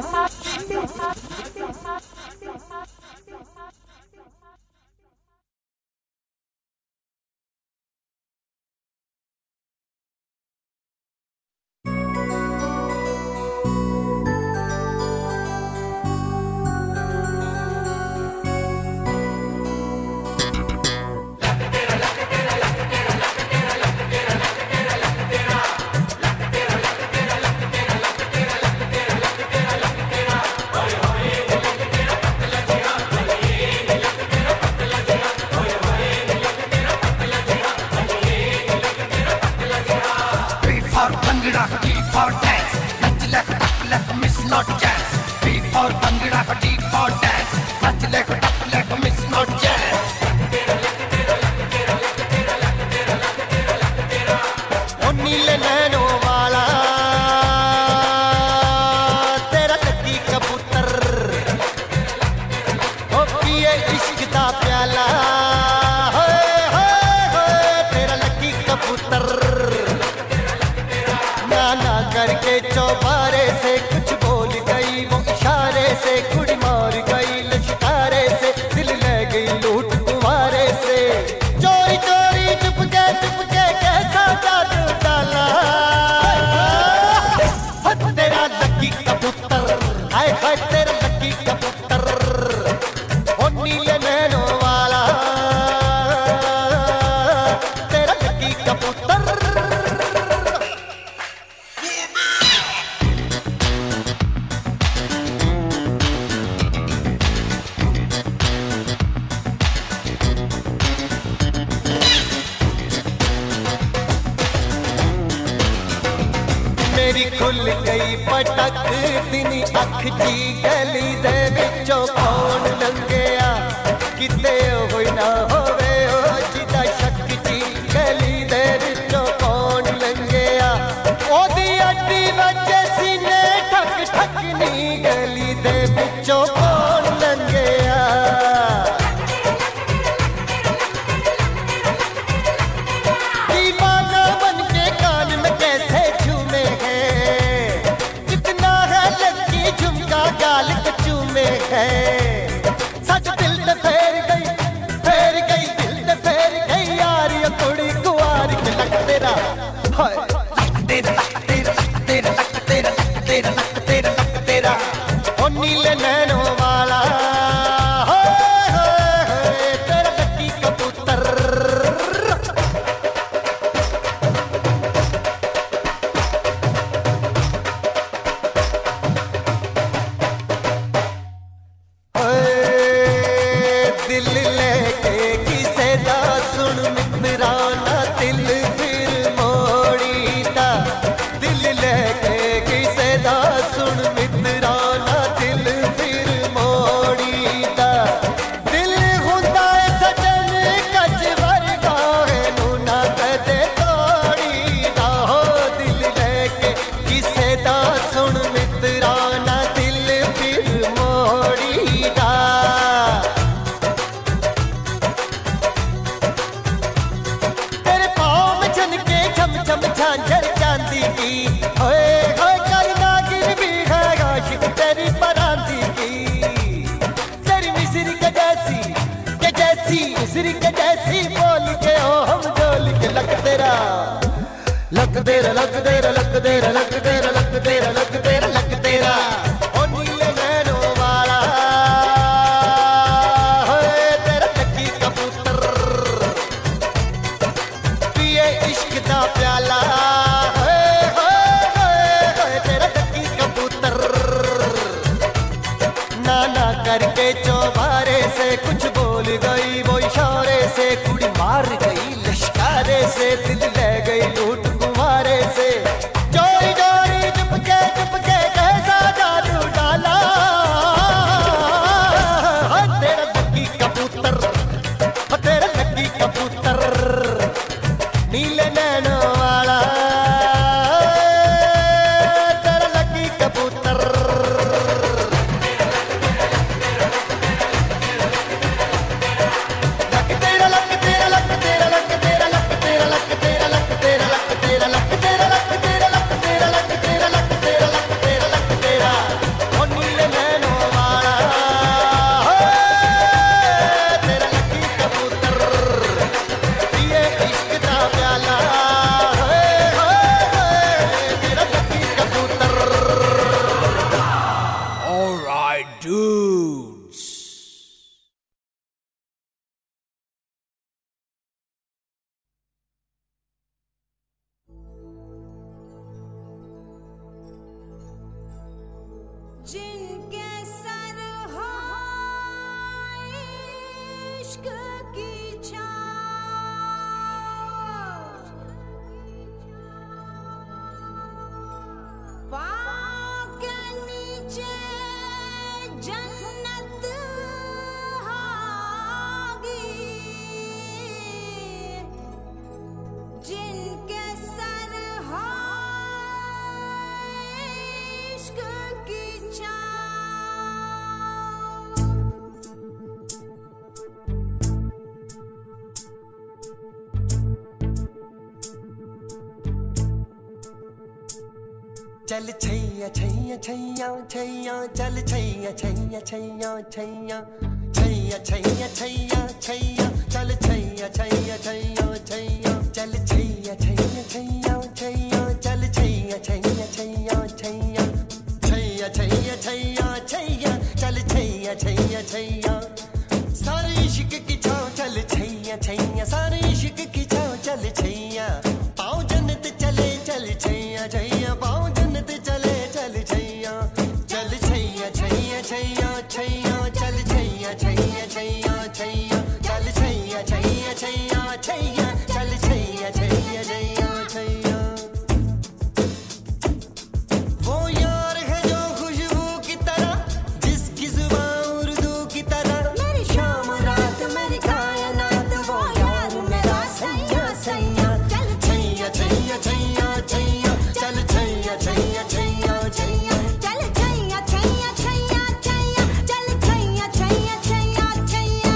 मेरी खुल गई पटक तिनी अख जी गली दे विचों कौन लंघिया किते होई ना होवे ओ जिदा शक जी गली दे विचों कौन लंघिया ओदी अड्डी वजे सीने ठक ठक नी गली दे विचों कौन लंघिया दीवाना बन के कान में कैसे झूमे है कितना है लड़की झुमका गाल के चूमे है सच दिल ने फेर गई फेर गई दिल ने फेर गई यार ये कुड़ी कुआर के लग तेरा हाय लग तेरा लग तेरा लग तेरा लग तेरा लग तेरा लग तेरा लग तेरा ओ नीले नैनों वाला हाय हाय हाय तेरा लकी कबूतर दिल लेके किसे दा सुन मित्रा ना दिल फिर मोड़ी दा दिल लेके किसे दा सुन मित्रा ना दिल फिर मोड़ी दा दिल हुंदा है सजन कच वर्गा है नू ना कदे तोड़ी दा हो दिल लेके किसे दा सुन मित्रा ना दिल फिर मोड़ी दा तेरे पाँव में झनके झम झम झांझर चांदी की होए होए करना गिर भी है आशिक तेरी परांदी की तेरी मिस्री के जैसी के जैसी मिस्री के जैसी बोल के ओ हम डोल के लग तेरा लग तेरा लग तेरा लग तेरा लग तेरा लग तेरा लग तेरा लग तेरा ओ नीले नैनों वाला होए तेरा लकी कबूतर पिए इश्क दा प्याला होए होए होए होए तेरा लकी कबूतर ना ना करके चौबारे से कुछ बोल गई वो इशारे से कुड़ी मार गई लश्कारे से दिल ले गई लूट कुमारे से चोरी चोरी चुपके चुपके कैसा जादू डाला हाय तेरा लकी कबूतर ओ तेरा लकी कबूतर नीले नैनों वाला तेरा लकी कबूतर लग तेरा लग तेरा लग तेरा लग तेरा लग तेरा लग तेरा चल छैया छैया छैया छैया चल छैया छैया छैया छैया छैया छैया छैया छैया चल छैया छैया छैया छैया चल छैया छैया छैया छैया चल छैया छैया छैया छैया छैया छैया छैया छैया चल छैया छैया छैया सारे इश्क की छाँव चल छैया छैया सारे इश्क की छाँव चल छैया पाँव जन्नत चले चल छैया छैया पाँव जन्नत चले चल छैया चल छैया छैया छैया छैया चल छैया छैया छैया छैया चल छैया छैया छैया छैया चल छैया छैया छैया छैया वो यार है जो खुशबू की तरह जिसकी जुबान उर्दू की तरह मेरी शाम रात मेरी कायनात वो यार मेरा सैया सैया चल छैया छैया छैया छैया चल छैया छैया छैया छैया चल छैया छैया छैया छैया चल छैया छैया छैया छैया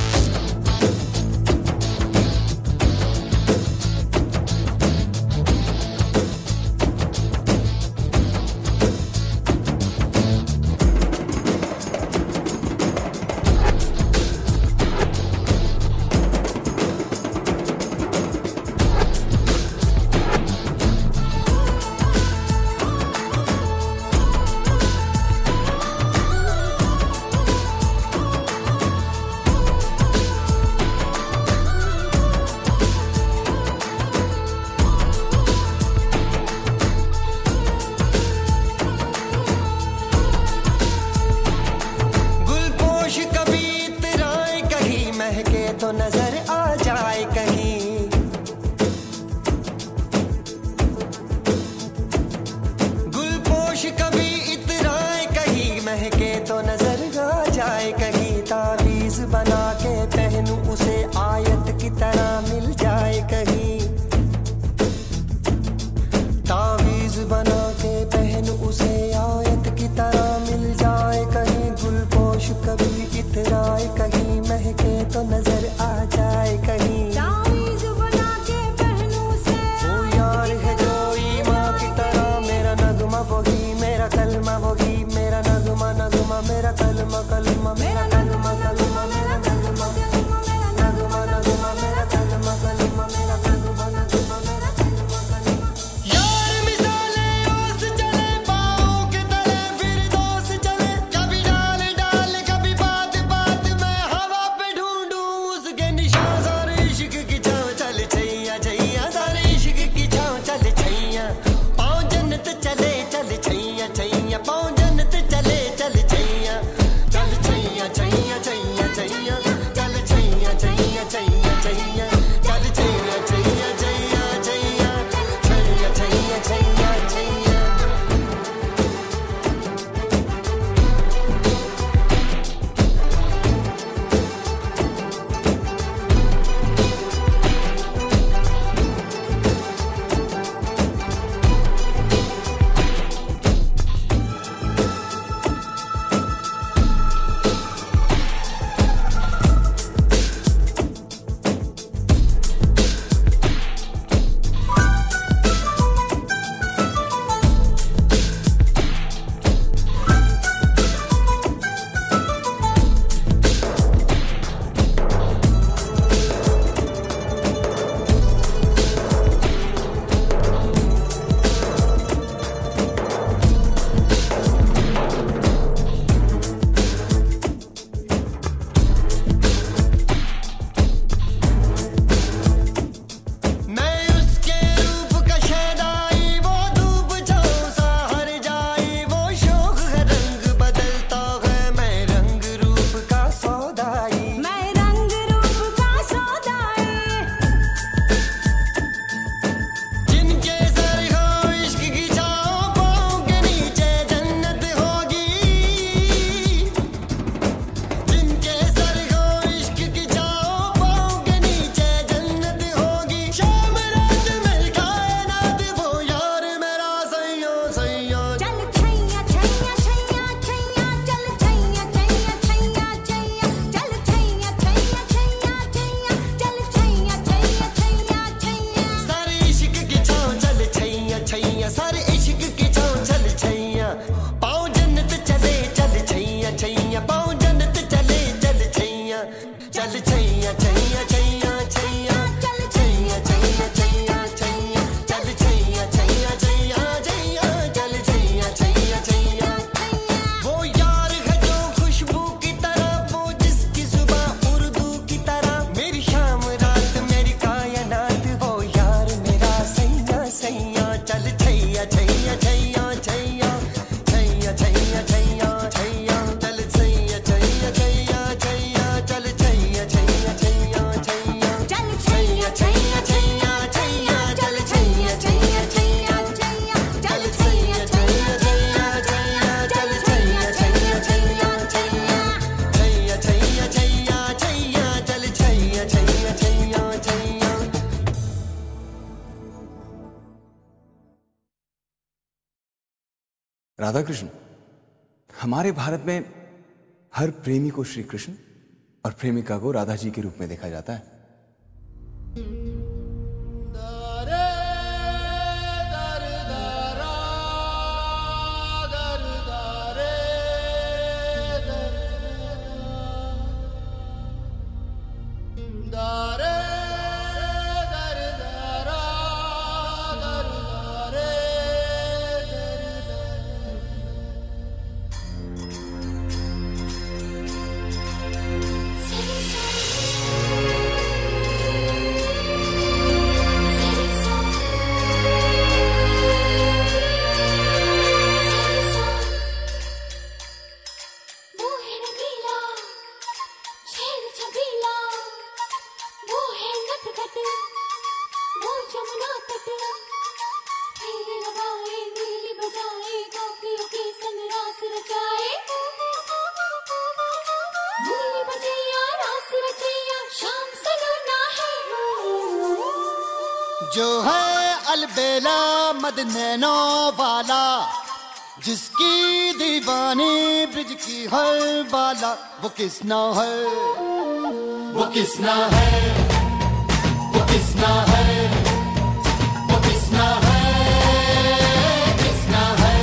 गुलपोश कभी इतराए कहीं महके तो नजर आ जाए कहीं गुलपोश कभी इतराए कहीं महके तो नजर आ जाए कहीं तावीज बना के पहनूं उसे आयत की तरह मिल जाए कहीं तावीज बना के पहनूं उसे आयत की तरह मिल जाए कहीं गुलपोश कभी इतराए कहीं महके तो नजर आ जाए कहीं तावीज़ बना के पहनूं से वो यार है जो ईमा की तरह मेरा नगमा वही मेरा कलमा वही मेरा नगमा नगमा मेरा राधा कृष्ण, हमारे भारत में हर प्रेमी को श्री कृष्ण और प्रेमिका को राधा जी के रूप में देखा जाता है। जो है अलबेला मद नैनो वाला, जिसकी दीवानी ब्रिज की हर बाला, वो किसना है, वो किसना है, वो किसना है, वो किसना है, किसना है।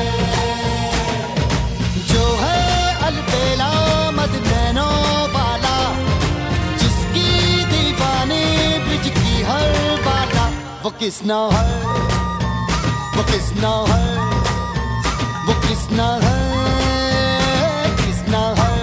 जो है अलबेला मद नैनो वाला, जिसकी दीवानी ब्रिज की हर बाला, वो किसना है, वो किसना है, वो किसना है, किसना है।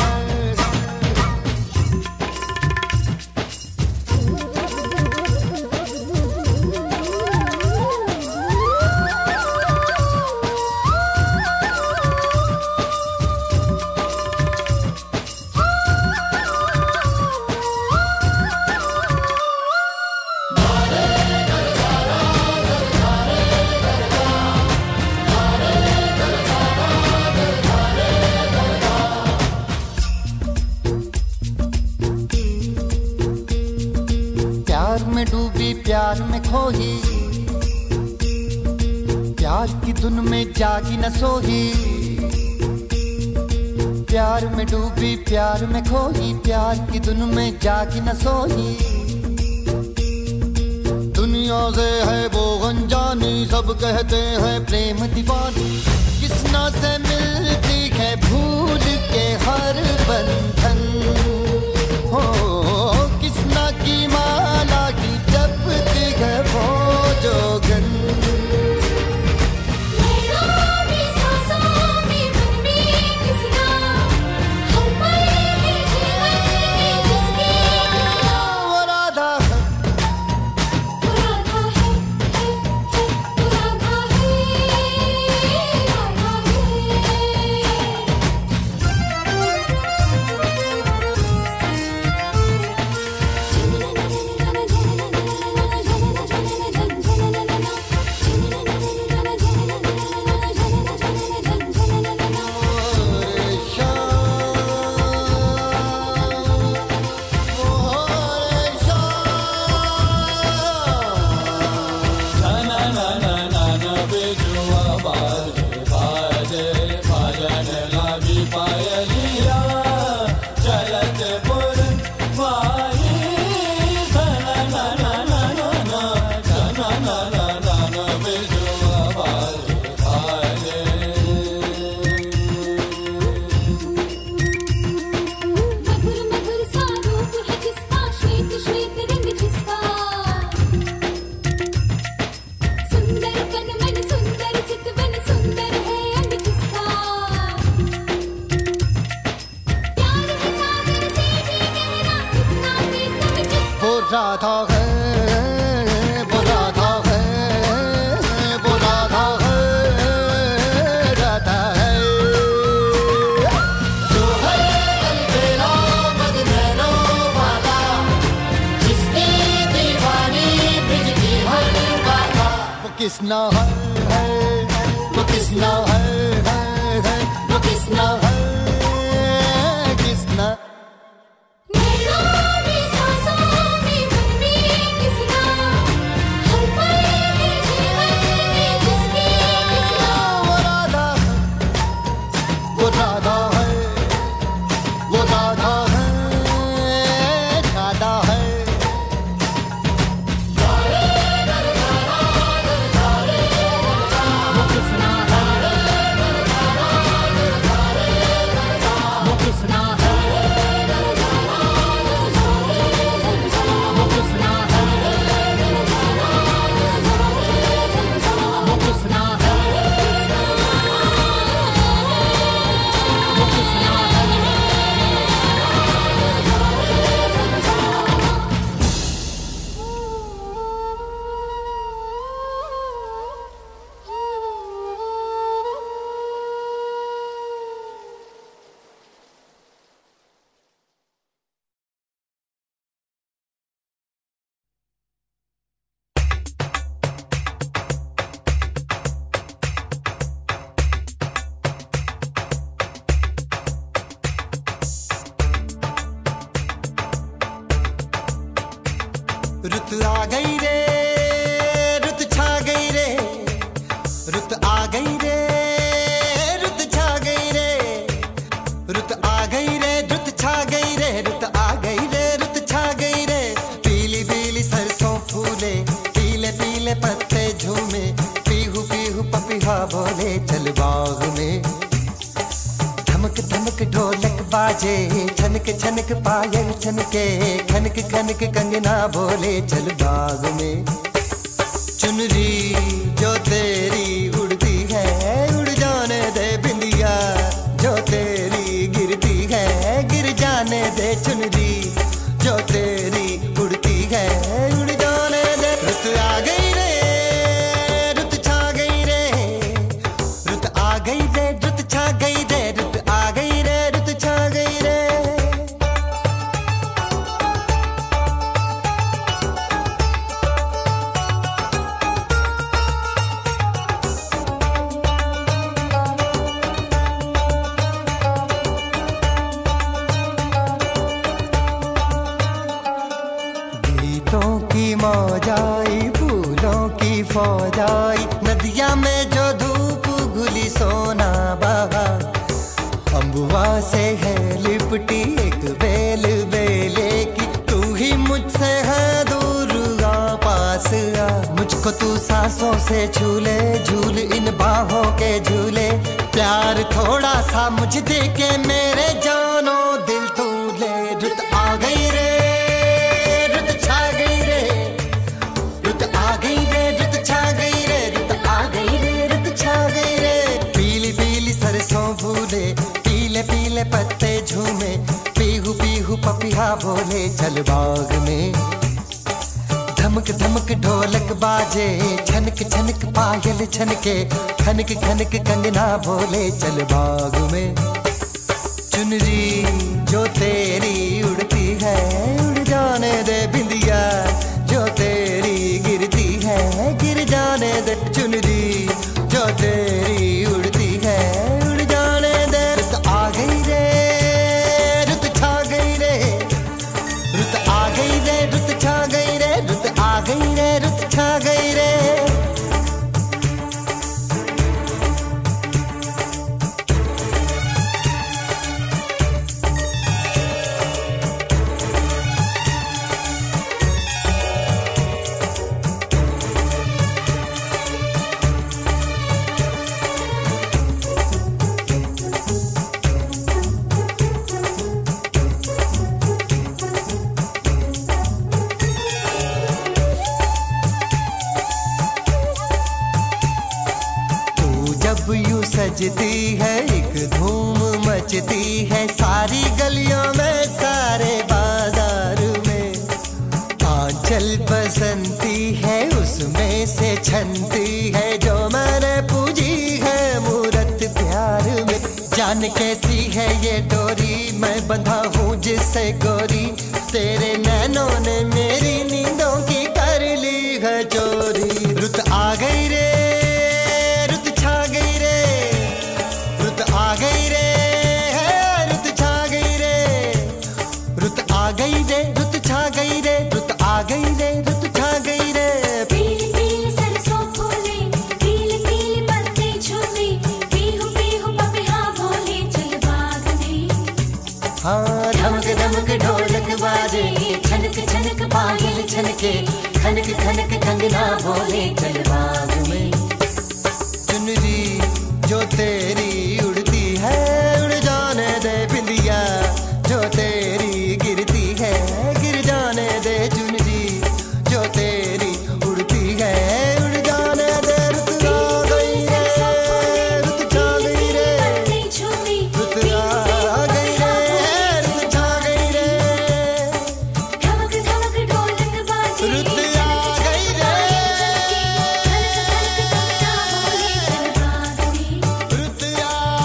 में डूबी प्यार में खोही, प्यार की धुन में जागी न सोही। प्यार में डूबी प्यार में खोही, प्यार की धुन में जागी न सोही। दुनिया से है वो अनजानी, सब कहते हैं प्रेम दीवानी। किसना से मिलती है भूल के हर बंधन, हो किसना की माला की जपती है वो जोगन। राधा है, वो राधा है, वो राधा है, राधा है। जो है अलबेला मद नैनो वाला, जिसकी दीवानी ब्रिज की हर बाला, वो किसना है, वो किसना है, वो किसना है, किसना। रुत आ गई रे रुत छा गई रे रुत आ गई रे रुत छा गई रे रुत आ गई रे रुत छा गई रे रुत आ गई रे रुत छा गई रे पीली पीली सरसों फूले पीले पीले पत्ते झूमे पीहू पीहू पपीहा बोले चल बाग में धमक धमक ढोलक बाजे छनक छनक पायल छनके खनक खनक कंगना बोले चल बाग में चुनरी जो तेरी उड़ती है उड़ जाने दे बिंदिया जो तेरी गिरती है गिर जाने दे चुनरी जो तेरी उड़ती है उड़ जाने दे रुत आ गई रे रुत छा गई रे रुत आ गई रे रुत छा गई रे रुत आ गई रे रुत छा गई रे गीतों की मौज आई फूलों की फौज आई नदिया में जो धूप घुली सोना बहा अम्बुआ से है लिपटी एक बेल बेले की तू ही मुझसे है दूर आ पास आ मुझको तू सांसों से झूले झूल इन बाहों के झूले प्यार थोड़ा सा मुझ दे के मेरे जानो दिल तू ले रुत आ गई रे रुत छा गई रे रुत आ गई रे रुत छा गई रे रुत आ गई रे रुत छा गई रे पीली पीली सरसों फूले पीले पीले पत्ते झूमे पीहू पीहू पपीहा बोले चल बाग में धमक धमक ढोलक बाजे छनक छनक पायल छनके खनक खनक कंगना बोले चल बाग में चुनरी जो तेरी उड़ती है उड़ जाने दे बिंदिया जो तेरी गिरती है गिर जाने दे चुनरी जो तेरी उड़ती है उड़ जाने दे रुत आ गई रे रुत छा गई रे रुत आ गई रे रुत छा गई रे रुत आ गई रे रुत छा गई रे जब यूं सजती है एक धूम मचती है सारी गलियों में सारे बाजार में आंचल बसंती है उसमें से छनती है जो मैंने पूजी है मूरत प्यार में जान कैसी है ये डोरी मैं बंधा हूँ जिससे गोरी तेरे नैनों ने मेरी नींदों की कर ली है चोरी रुत आ गई रे रुत छा गई रे रुत आ गई रे रुत छा गई रे रुत आ गई रे रुत छा गई रे रुत आ गई रे रुत छा गई रे पीली पीली सरसों फूले पीले पीले पत्ते झूमे पीहू पीहू पपीहा बोले चल बाग में हाँ धमक धमक ढोलक बाजे छनक छनक पायल छनके खनक खनक कंगना बोले चल बाग में चुनरी जो तेरी उड़ती है उड़ जाने दे बिंदिया जो तेरी गिरती है गिर जाने दे चुनरी जो तेरी उड़ती है उड़ जाने दे रुत आ गई रे रुत छा गई रे रुत आ गई रे रुत छा गई रे धमक धमक ढोलक बाजे रुत आ गई रे खनक खनक कंगना बोले चल बाग में रुत आ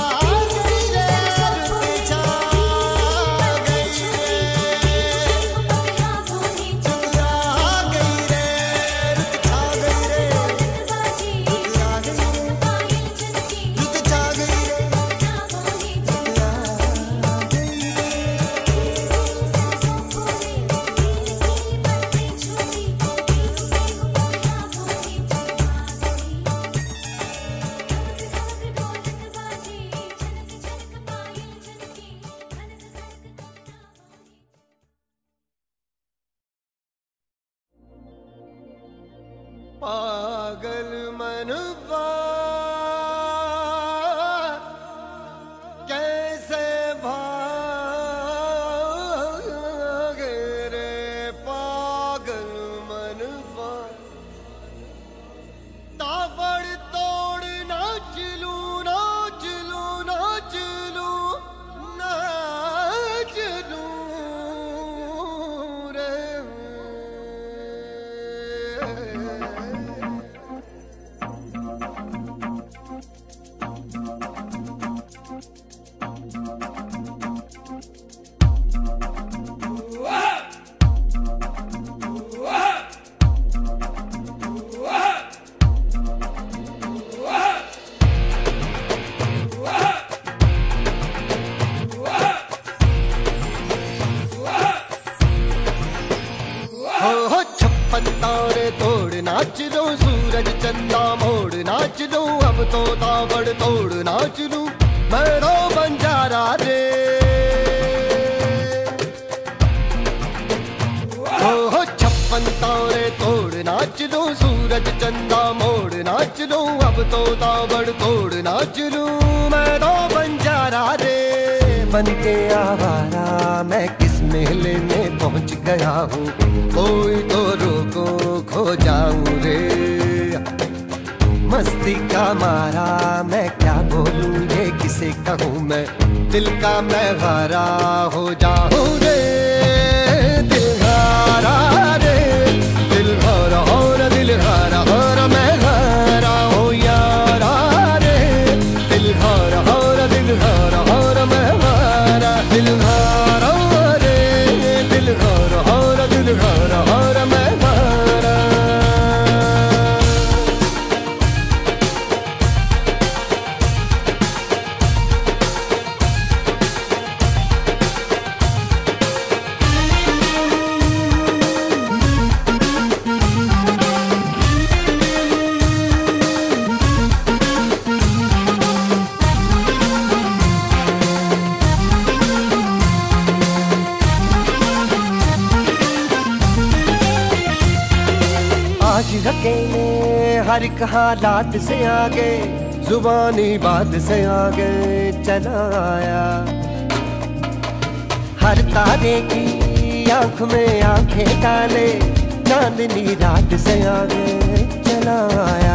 पागल मनवा कैसे भागे रे पागल मनवा ताबड़ तोड़ नाच लू नाच लू नाच लू नाच लू रे हो छप्पन तारे तोड़ नाच लो सूरज चंदा मोड़ नाच लो अब तो ताबड़ तोड़ नाच लूं मैं रो बंजारा रे हो छप्पन तारे तोड़ नाच लो सूरज चंदा मोड़ नाच लो अब तो ताबड़ तोड़ नाच लूं मैं रो बंजारा रे बन के आवारा मैं किस मेले में पहुंच गया हूँ कोई तो रोको खो जाऊं रे मस्ती का मारा मैं क्या बोलूं ये किसे कहूँ मैं दिल का मैं हारा हो जाऊं रे दिल हारा रे दिल हारा और दिल हारा और मैं हारा हो यारा रे दिल हारा और दिल हारा और मैं हारा दिल हारा रे दिल हारा और दिल हारा और मैं हारा आज अकेले हर एक हालात से आगे जुबानी बात से आगे चला आया हर तारे की आंख में आंखें डाले चांदनी रात से आगे चला आया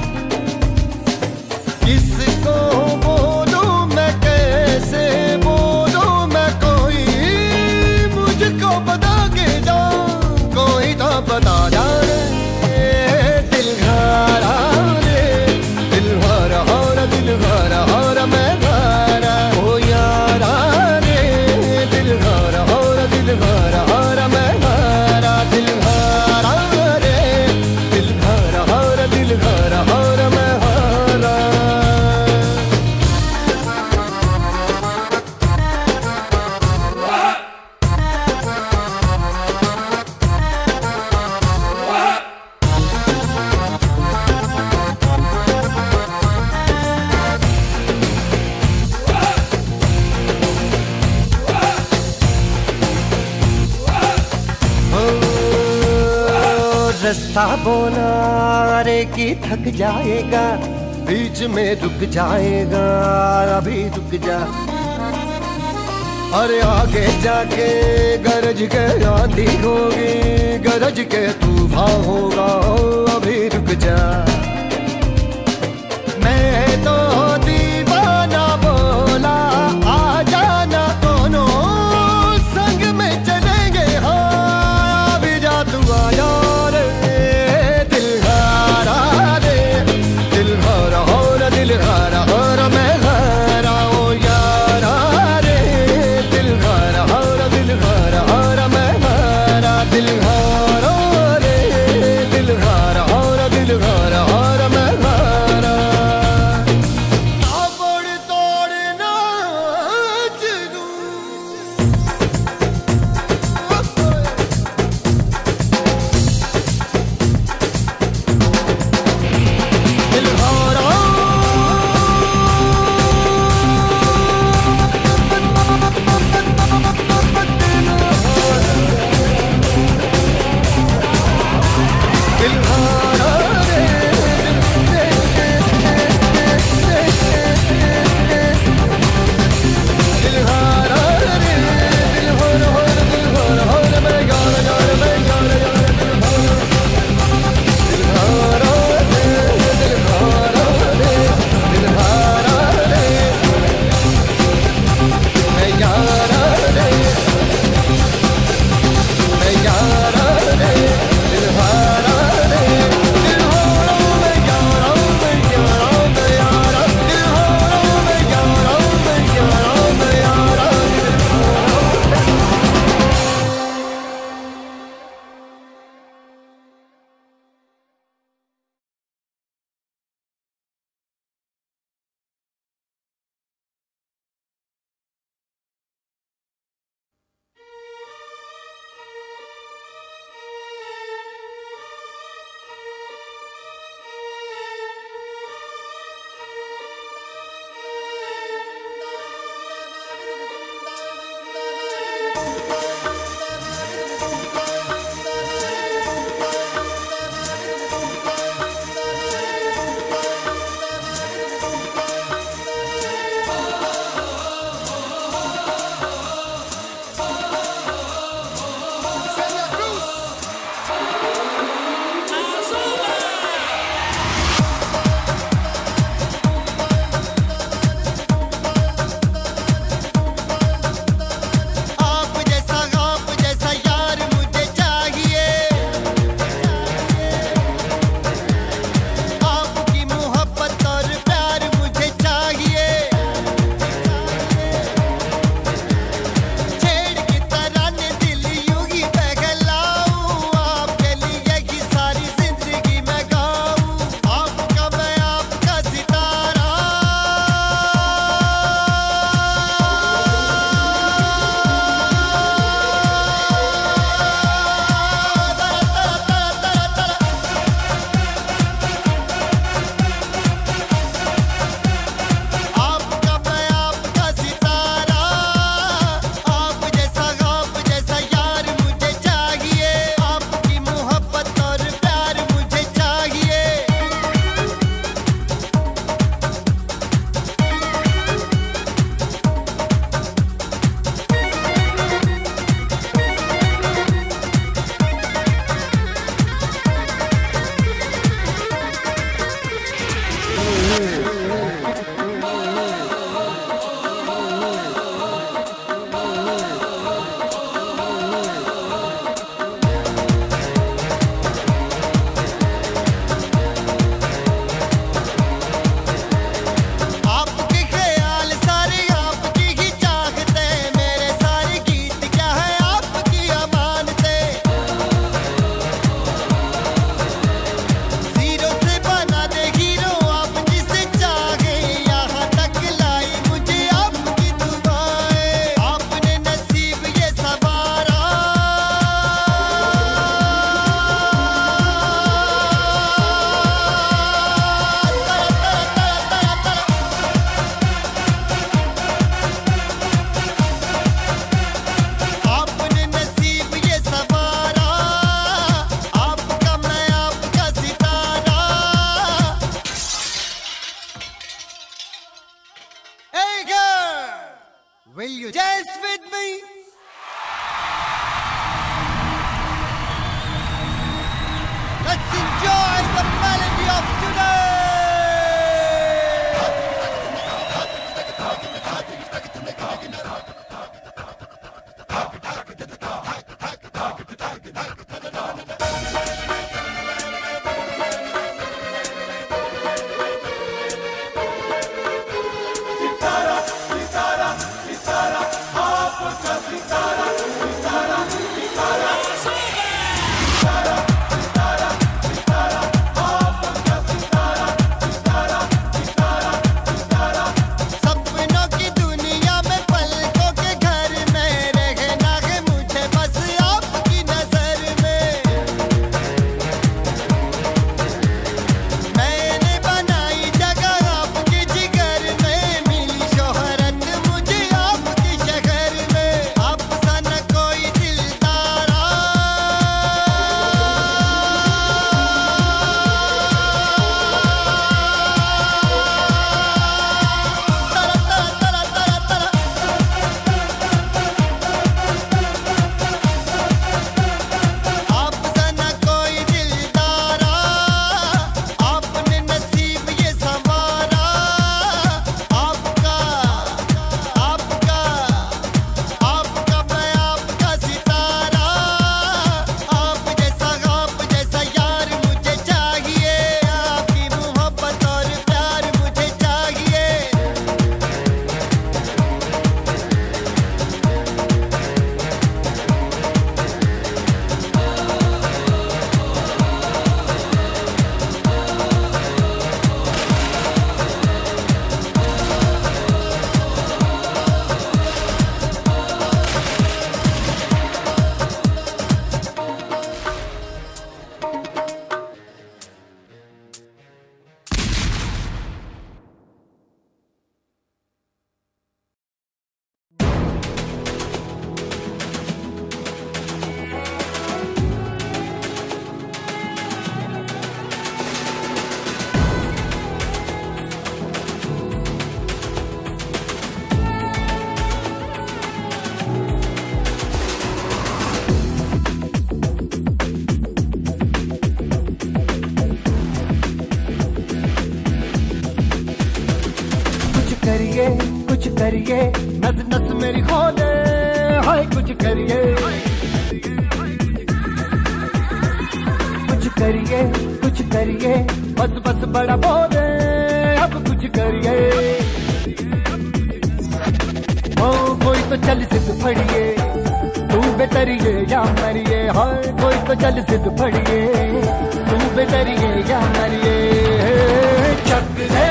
किसको बोलूं मैं कैसे बोलूं मैं कोई मुझको बता के जा कोई तो बता जा दिल हारा रे दिल हारा और दिल हारा और मैं हारा ओ यारा रे दिल हारा और दिल हारा और मैं हारा दिल हारा रे दिल हारा और दिल हारा और मैं हारा रास्ता बोला रे कि थक जाएगा बीच में रुक जाएगा अभी रुक जा अरे आगे जाके गरज के आंधी होगी गरज के तूफान होगा अभी रुक जा मैं तो दीवाना बोला आ जाना दोनों संग में चलेंगे हाँ अभी जा तू आ जा दिल हारा और मैं हारा ओ यारा रे दिल हारा और दिल हारा और मैं हारा दिल हारा रे दिल हारा और दिल हारा और मैं हारा Will you dance with me? Let's enjoy the melody of today. करिए कुछ करिए नस नस मेरी खोले हाय कुछ करिए कुछ करिए कुछ करिए बस बस बड़ा बोले अब कुछ करिए ओ कोई तो चल सिद्ध फड़िए तू बेतरिए या मरिए हाय कोई तो चल सिद्ध फड़िए तू बेतरिए या मरिए चक दे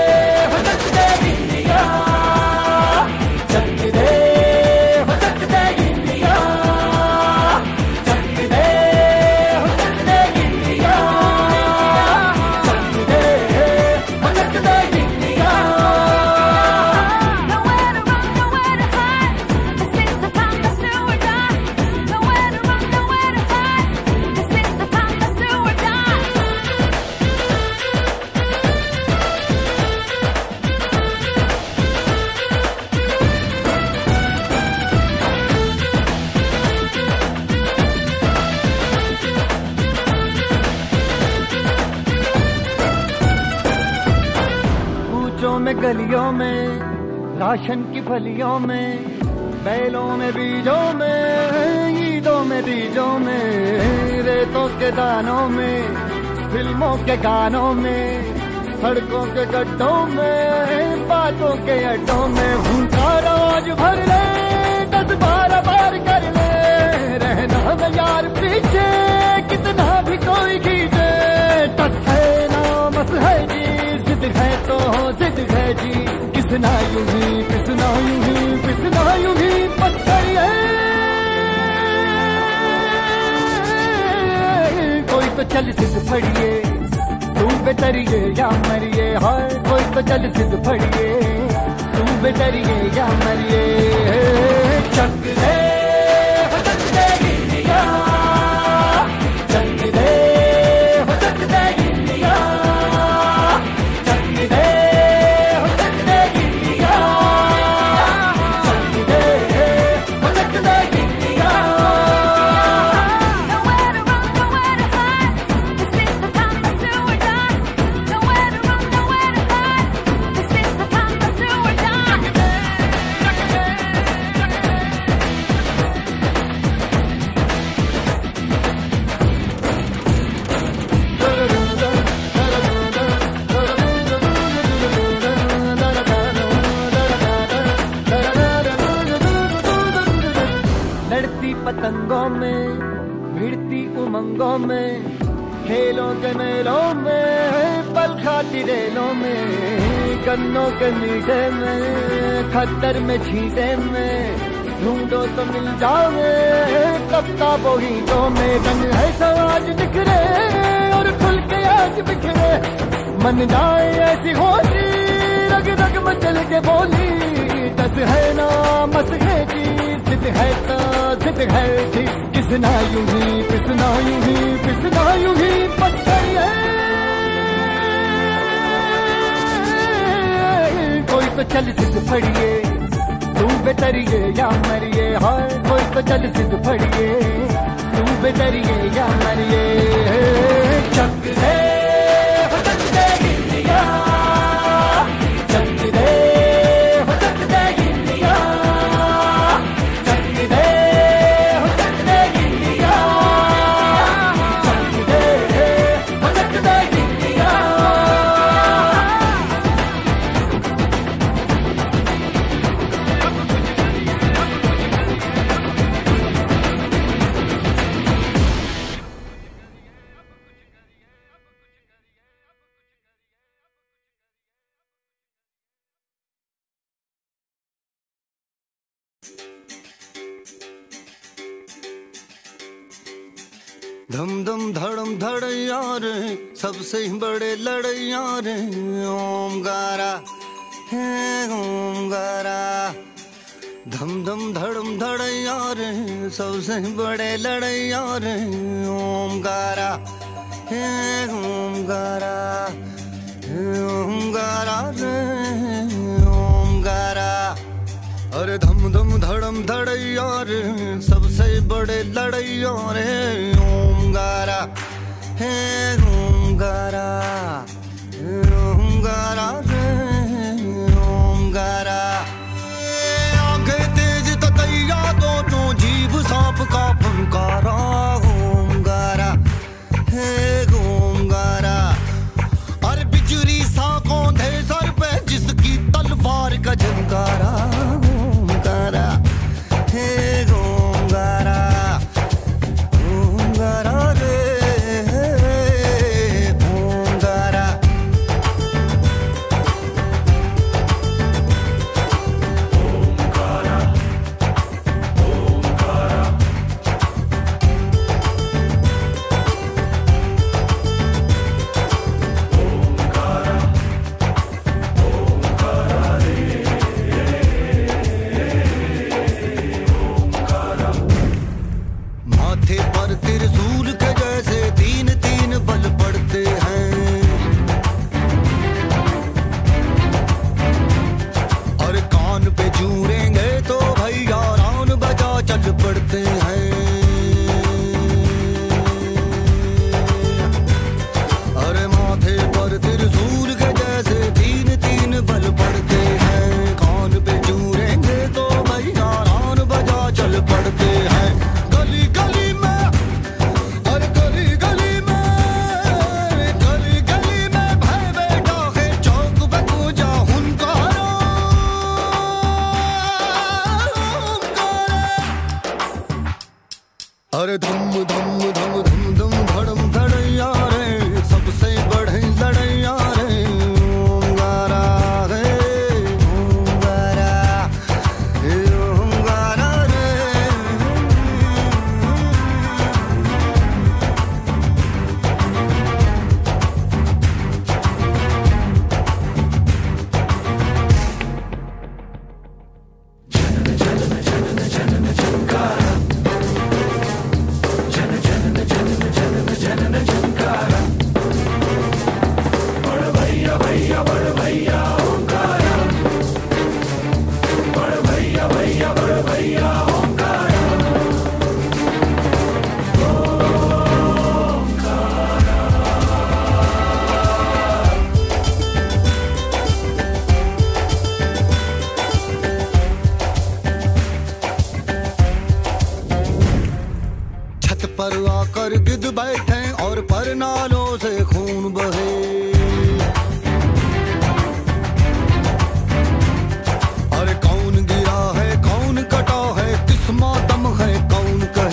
में गलियों में राशन की फलियों में बैलों में बीजों में ईदों में बीजों में रेतों के दानों में फिल्मों के गानों में सड़कों के गड्ढों में बातों के अड्डों में भूलता रोज भर ले दस बारह बार कर ले रहना न यार पीछे कितना भी कोई खींचे टस है ना मस है जी जिद है तो जिद है जी किसना यूं ही किसना यूं ही किसना यूं ही बस करिए कोई तो चल सिद्ध फड़िए तू बेतरिए या मरिए हाय कोई तो चल सिद्ध फड़िए तू बेतरिए या मरिए चक दे चक दे इंडिया चक दे चक दे इंडिया चक दे चक दे इंडिया चक दे पतंगों में, भिड़ती उमंगों में, खेलों के मेलों में, पल खाती रेलों में, गन्नों के मीठे में, खद्दर में छींटे में, ढूंढो तो मिल जाओगे कब का वही तो में। रंग है समाज बिखरे और खुल के आज बिखरे, मन जाए ऐसी होली रग रग मचल के बोली। दस है ना मस है जी, जिद है तो जिद है जी, किसना यूं ही किसना यूं ही किसना यूं ही बस करिए। कोई तो चल जिद फड़िए, तू बेतरिए या मरिए, हाय कोई तो चल जिद फड़िए, तू बेतरिए या मरिए। चक दे हो चक दे गिल्लिया, चक दे हो चक दे गिल्लिया, चक दे हो चक दे गिल्लिया, चक दे हो चक दे गिल्लिया। धम धम धड़म धड़ैया रे, सबसे ही बड़े लड़ैया रे, ओमकारा है ओमकारा। धम धम धड़म धड़ैया रे, सबसे ही बड़े लड़ैया रे, ओमकारा है ओमकारा, ओमकारा रे ओमकारा। अरे धम धम धड़म धड़ैया रे, सबसे बड़े लड़ैया रे, ओमकारा है ओमकारा, ओमकारा रे ओमकारा। आंखें तेज ततैया दोनों, जीभ सांप का फंकारा, ओमकारा है ओमकारा। अरे बिजुरी सा कौंधे सर पे, जिसकी तलवार का झंकारा, ओमकारा हे ओमकारा, ओमकारा रे ओमकारा। माथे पर त्रिशूल के जैसे तीन तीन बल पड़ते हैं, और कान पे जूरेंगे तो भैया रान बजा चल पड़ते हैं। अरे माथे पर त्रिशूल के जैसे तीन तीन बल पड़ते हैं, कान पे जूरेंगे तो भैया रान बजा चल पड़ते हैं। गली गली में, और गली गली में, गली गली में भाई बेटा है, चौक पे पूजा हुनकारा, अरे धम धम धम धम धम धड़म धड़ैया रे, सबसे बड़े लड़ैया रे, ओमकारा रे ओमकारा, हे ओमकारा रे। छत पर आकर गिद्ध बैठे और पर नालों से खून बहे, अरे कौन गिरा है कौन कटा है, किस मातम है कौन कहे।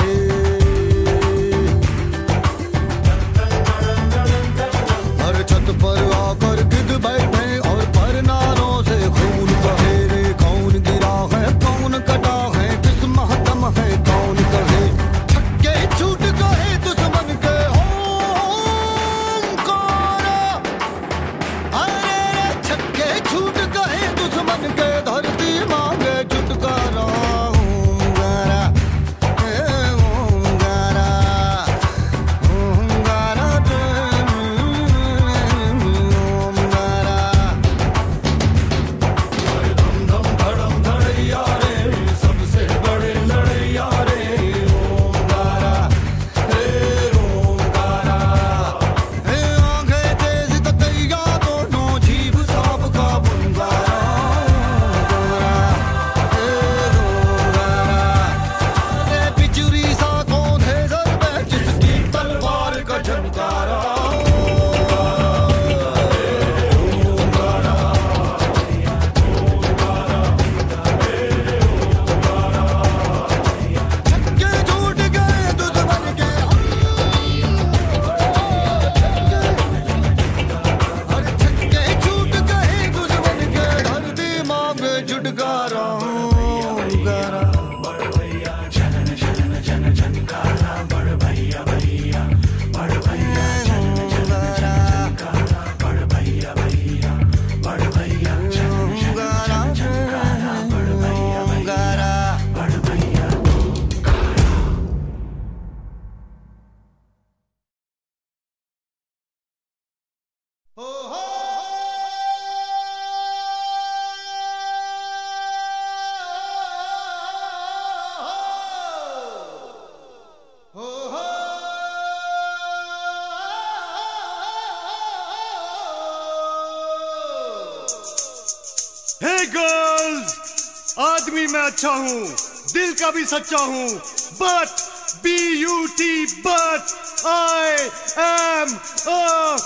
गर्ल्स, आदमी मैं अच्छा हूँ, दिल का भी सच्चा हूँ, but B U T but I am a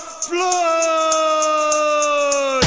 float.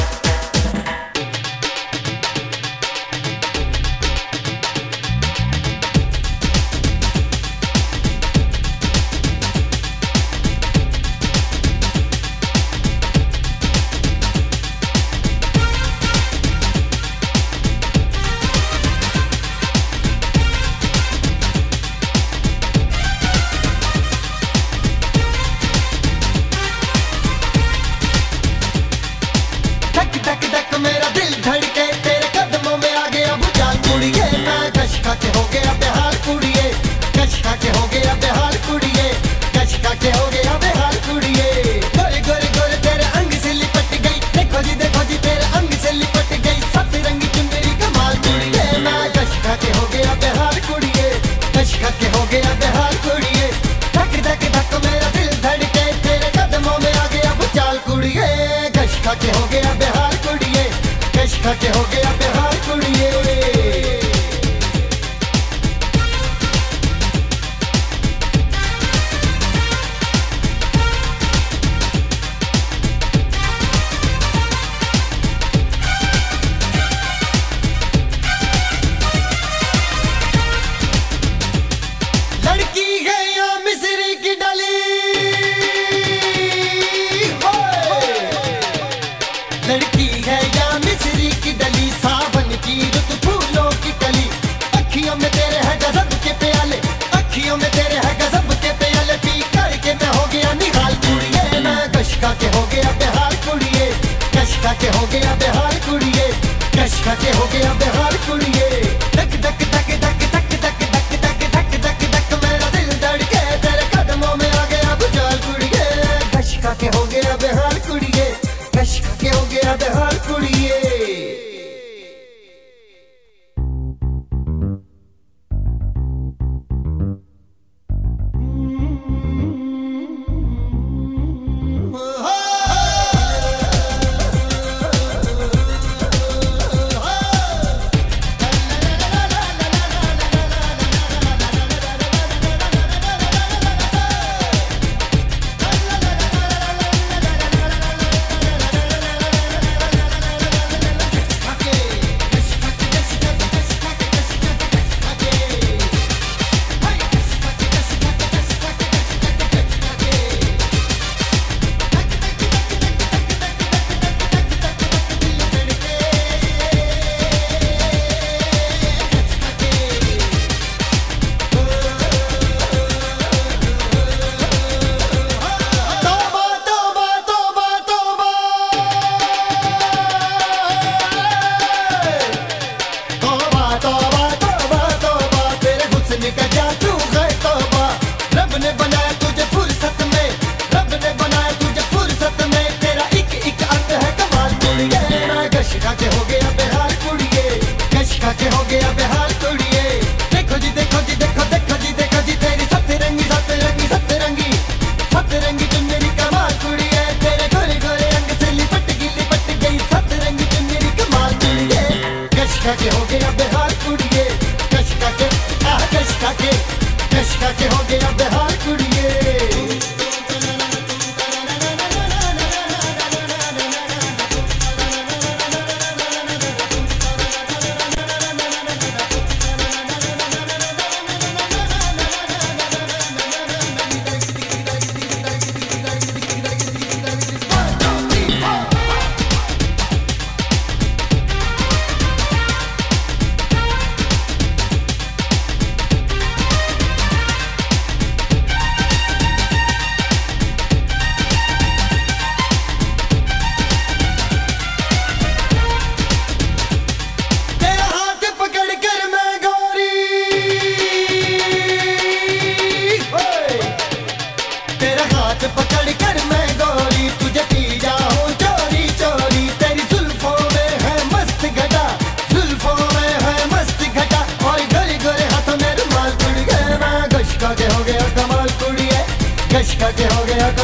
के हो गया